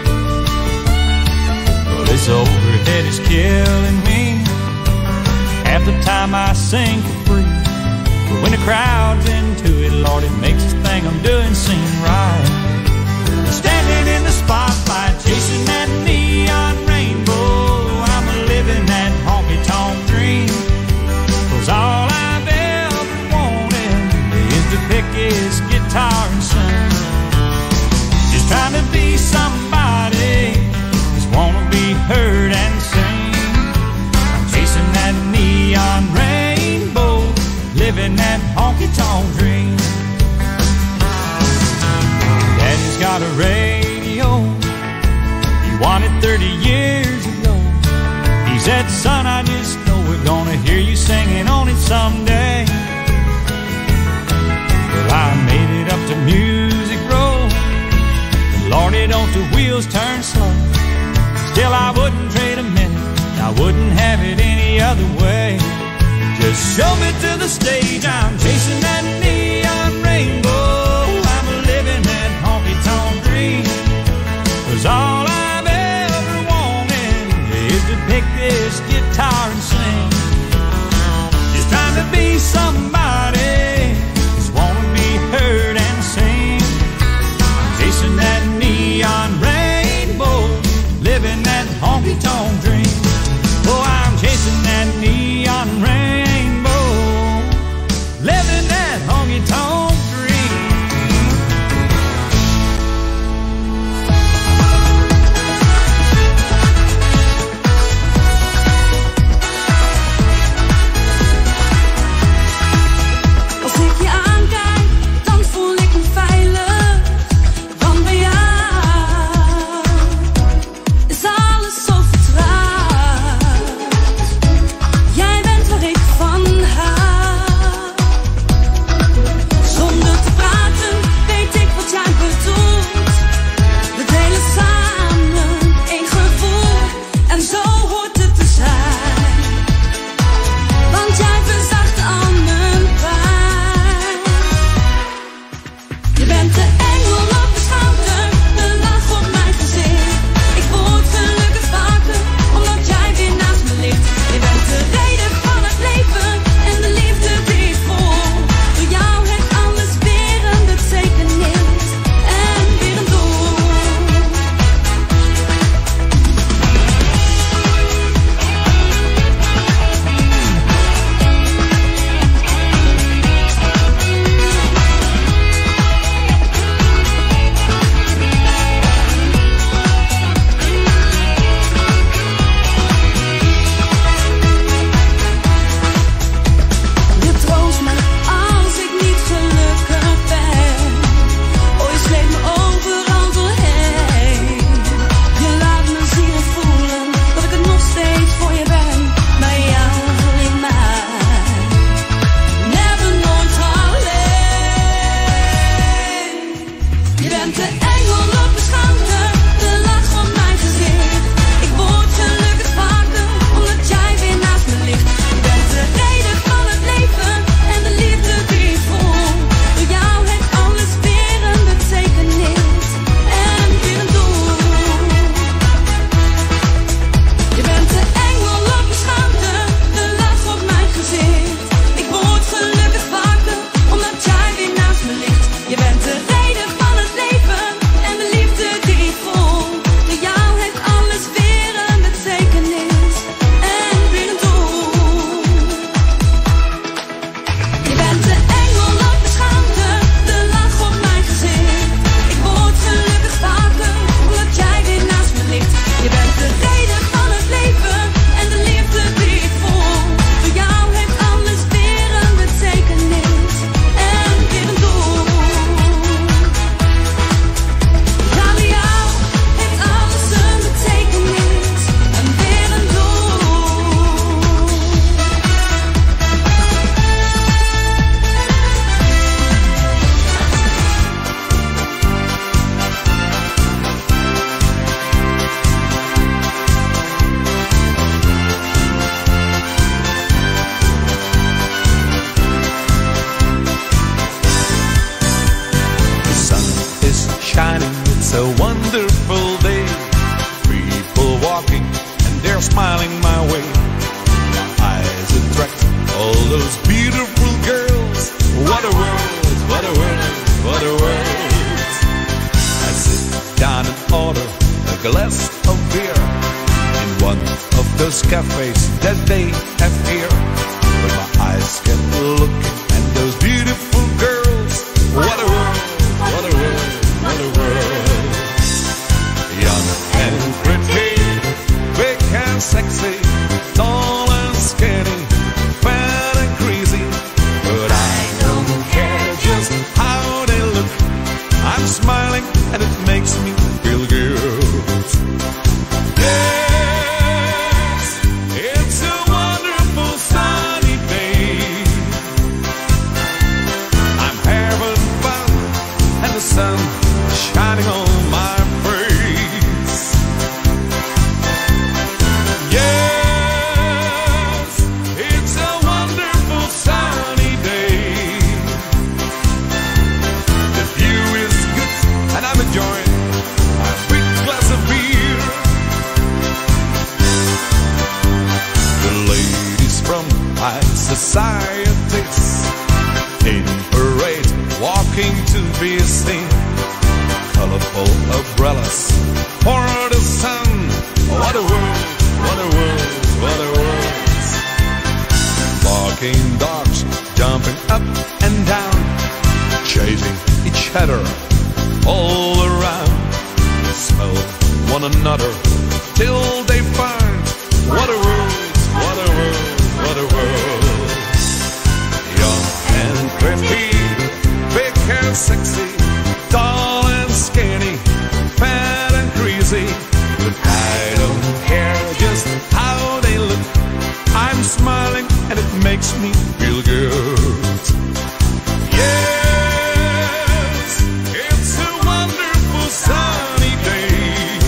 Well, this overhead is killing me. Half the time I sing for free, but when the crowd's into it, Lord, it makes this thing I'm doing seem right. Standing in the spotlight, chasing that neon rainbow, I'm living that honky-tonk dream. Cause all I've ever wanted is to pick his guitar and sing. Just trying to be somebody, just wanna be heard and sing. I'm chasing that neon rainbow, living that honky-tonk dream. Daddy's got a radio, he won it thirty years ago. He said, son, I just know we're gonna hear you singing on it someday. Well, I made it up to Music Row, and Lordy, don't the wheels turn slow. Still, I wouldn't trade a minute, I wouldn't have it any other way. Just show me to the stage, I'm chasing that neon rainbow, I'm living that honky-tonk dream. Cause all I've ever wanted is to pick this guitar and sing. Just trying to be somebody, just wanna be heard and sing. I'm chasing that neon rainbow, living that honky-tonk dream. Oh, I'm chasing that neon rainbow, living that honky-tonk dream. It's a wonderful day. People walking and they're smiling my way. My eyes attract all those beautiful girls. What a world, what a world, what a world. I sit down and order a glass of beer in one of those cafes that they have here. But my eyes get looking at those beautiful girls. What a world, what a world, what a world. Young and pretty, big and sexy, tall and skinny, fat and crazy. But I don't care just how they look. I'm smiling and it makes me feel good. Yes, it's a wonderful sunny day. I'm having fun and the sun shining on my face. Yes, it's a wonderful sunny day. The view is good and I'm enjoying a big glass of beer. The ladies from high societies in parade walking to be seen. Colorful umbrellas for the sun. What a world, what a world, what a world. Barking dogs jumping up and down, chasing each other all around. Smell one another till they find. What a world, what a world, what a world. Young and pretty, big and sexy, tall and skinny, fat and crazy. But I don't care just how they look. I'm smiling and it makes me feel good. Yes, it's a wonderful sunny day.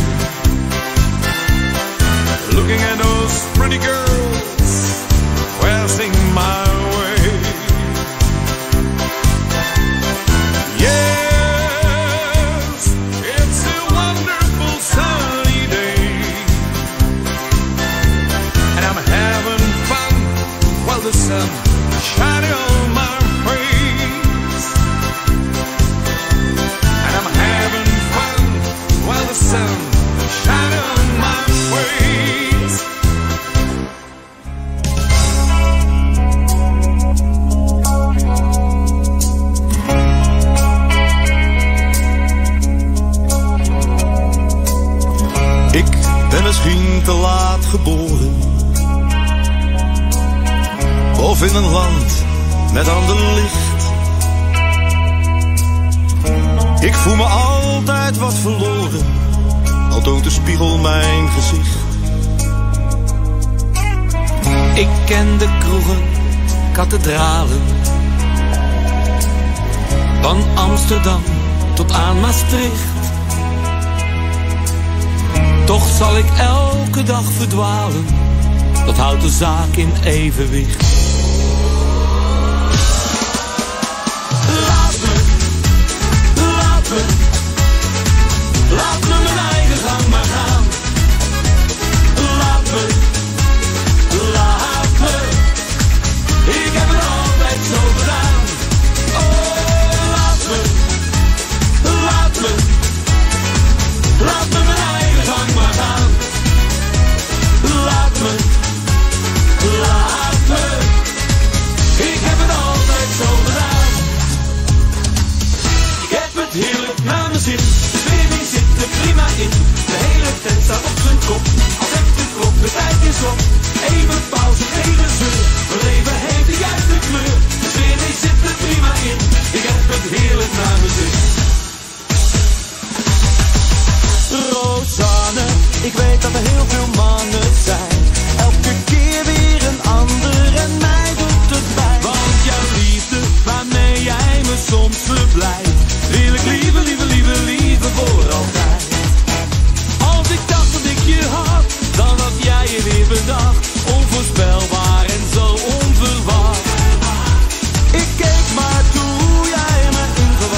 Looking at those pretty girls passing my way. Yes, it's a wonderful sunny day. And I'm having fun while the sun shining on my face. And I'm having fun while the sun shining on my face. Ik ben misschien te laat geboren, of in een land met ander licht. Ik voel me altijd wat verloren, al toont de spiegel mijn gezicht. Ik ken de kroegen, kathedralen, van Amsterdam tot aan Maastricht. Toch zal ik elke dag verdwalen, dat houdt de zaak in evenwicht. Laat me, laat me, laat me mijn eigen gang maar gaan. Laat me, laat me, ik heb het altijd zo gedaan. Oh, laat me, laat me, laat me mijn eigen gang maar gaan. Laat me, laat me, ik heb het altijd zo gedaan. Ik heb het heerlijk naar mijn zin, de baby zit er prima in. De hele tent staat op zijn kop, als heb de klok, de tijd is op. Even pauze, even zeur, mijn leven heeft de juiste kleur. De baby zit er prima in, ik heb het heerlijk naar mijn zin. Rosanne, ik weet dat er heel veel mannen zijn. Elke keer weer een ander en mij doet het pijn. Want jouw liefde, waarmee jij me soms verblijft, wil ik lieve, lieve, lieve, lieve voor altijd. Als ik dacht dat ik je had, dan had jij je weer bedacht. Onvoorspelbaar en zo onverwacht. Ik keek maar toe, jij me ingewacht.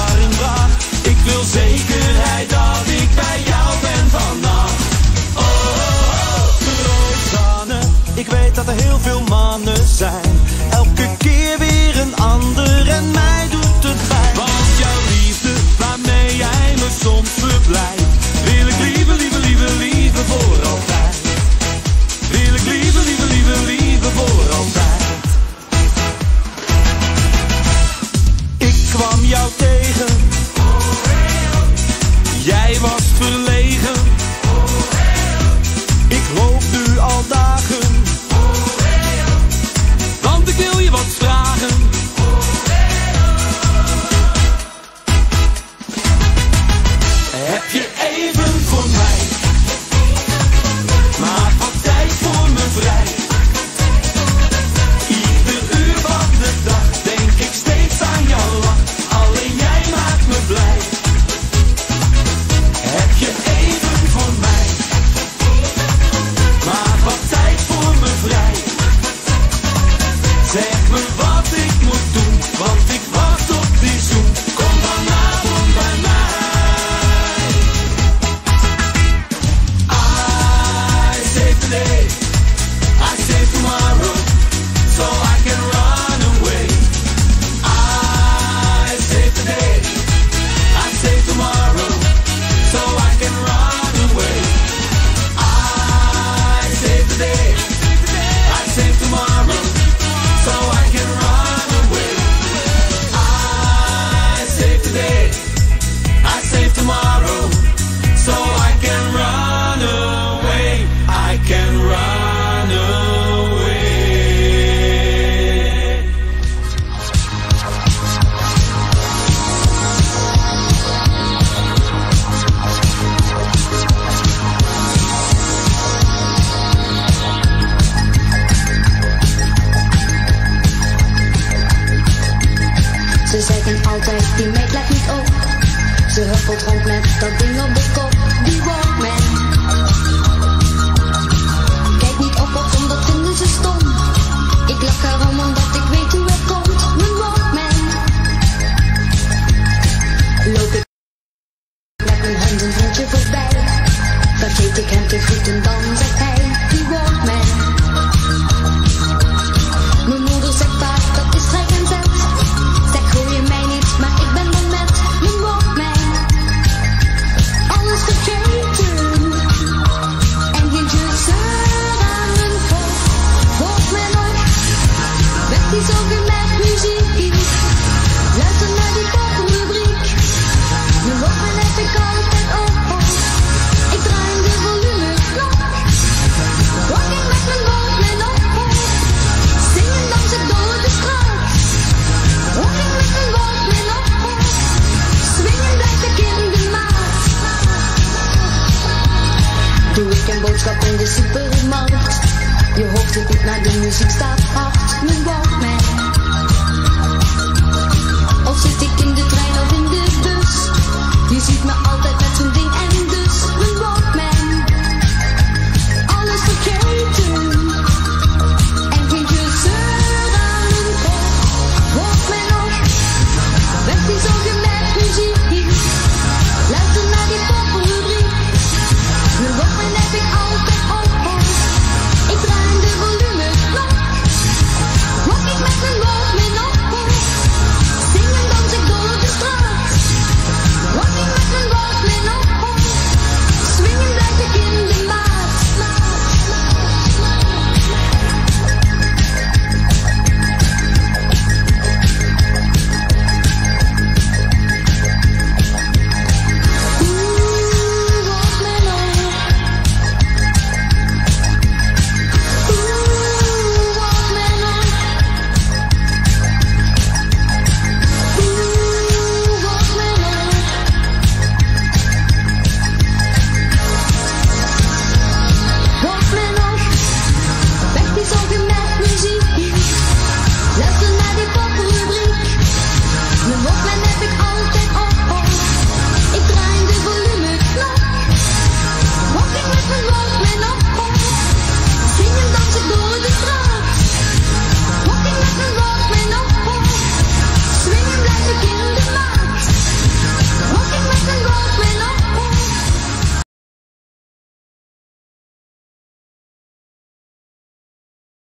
kapot rond met dat ding op de kop, die Walkman. Kijk niet op of omdat vinden ze stom. Ik lach erom omdat ik weet hoe het komt, mijn Walkman. Loop ik met mijn hand een vriendje voorbij, vergeet ik hem te groeten, dan zegt hij, die Walkman. Mijn moeder zegt vaak, dat is trek en zet. Zeg, gooi je mij niet, maar ik ben dan met mijn Walkman. Alles vergeten en geen zeur aan mijn kop. Walkman op, weg die zogen met muziek. Luister naar die poprubriek. Mijn Walkman heb ik altijd op. Ik draai de volumeknop. Walking met mijn Walkman op. Zingen dans ik door de straat. Walking met mijn Walkman op. Swingen blijf ik in de maat. Doe ik een boodschap in de supermarkt. Je hoofd zit niet naar de muziek staat hard. Mijn Walkman. Of zit ik in de trein of in de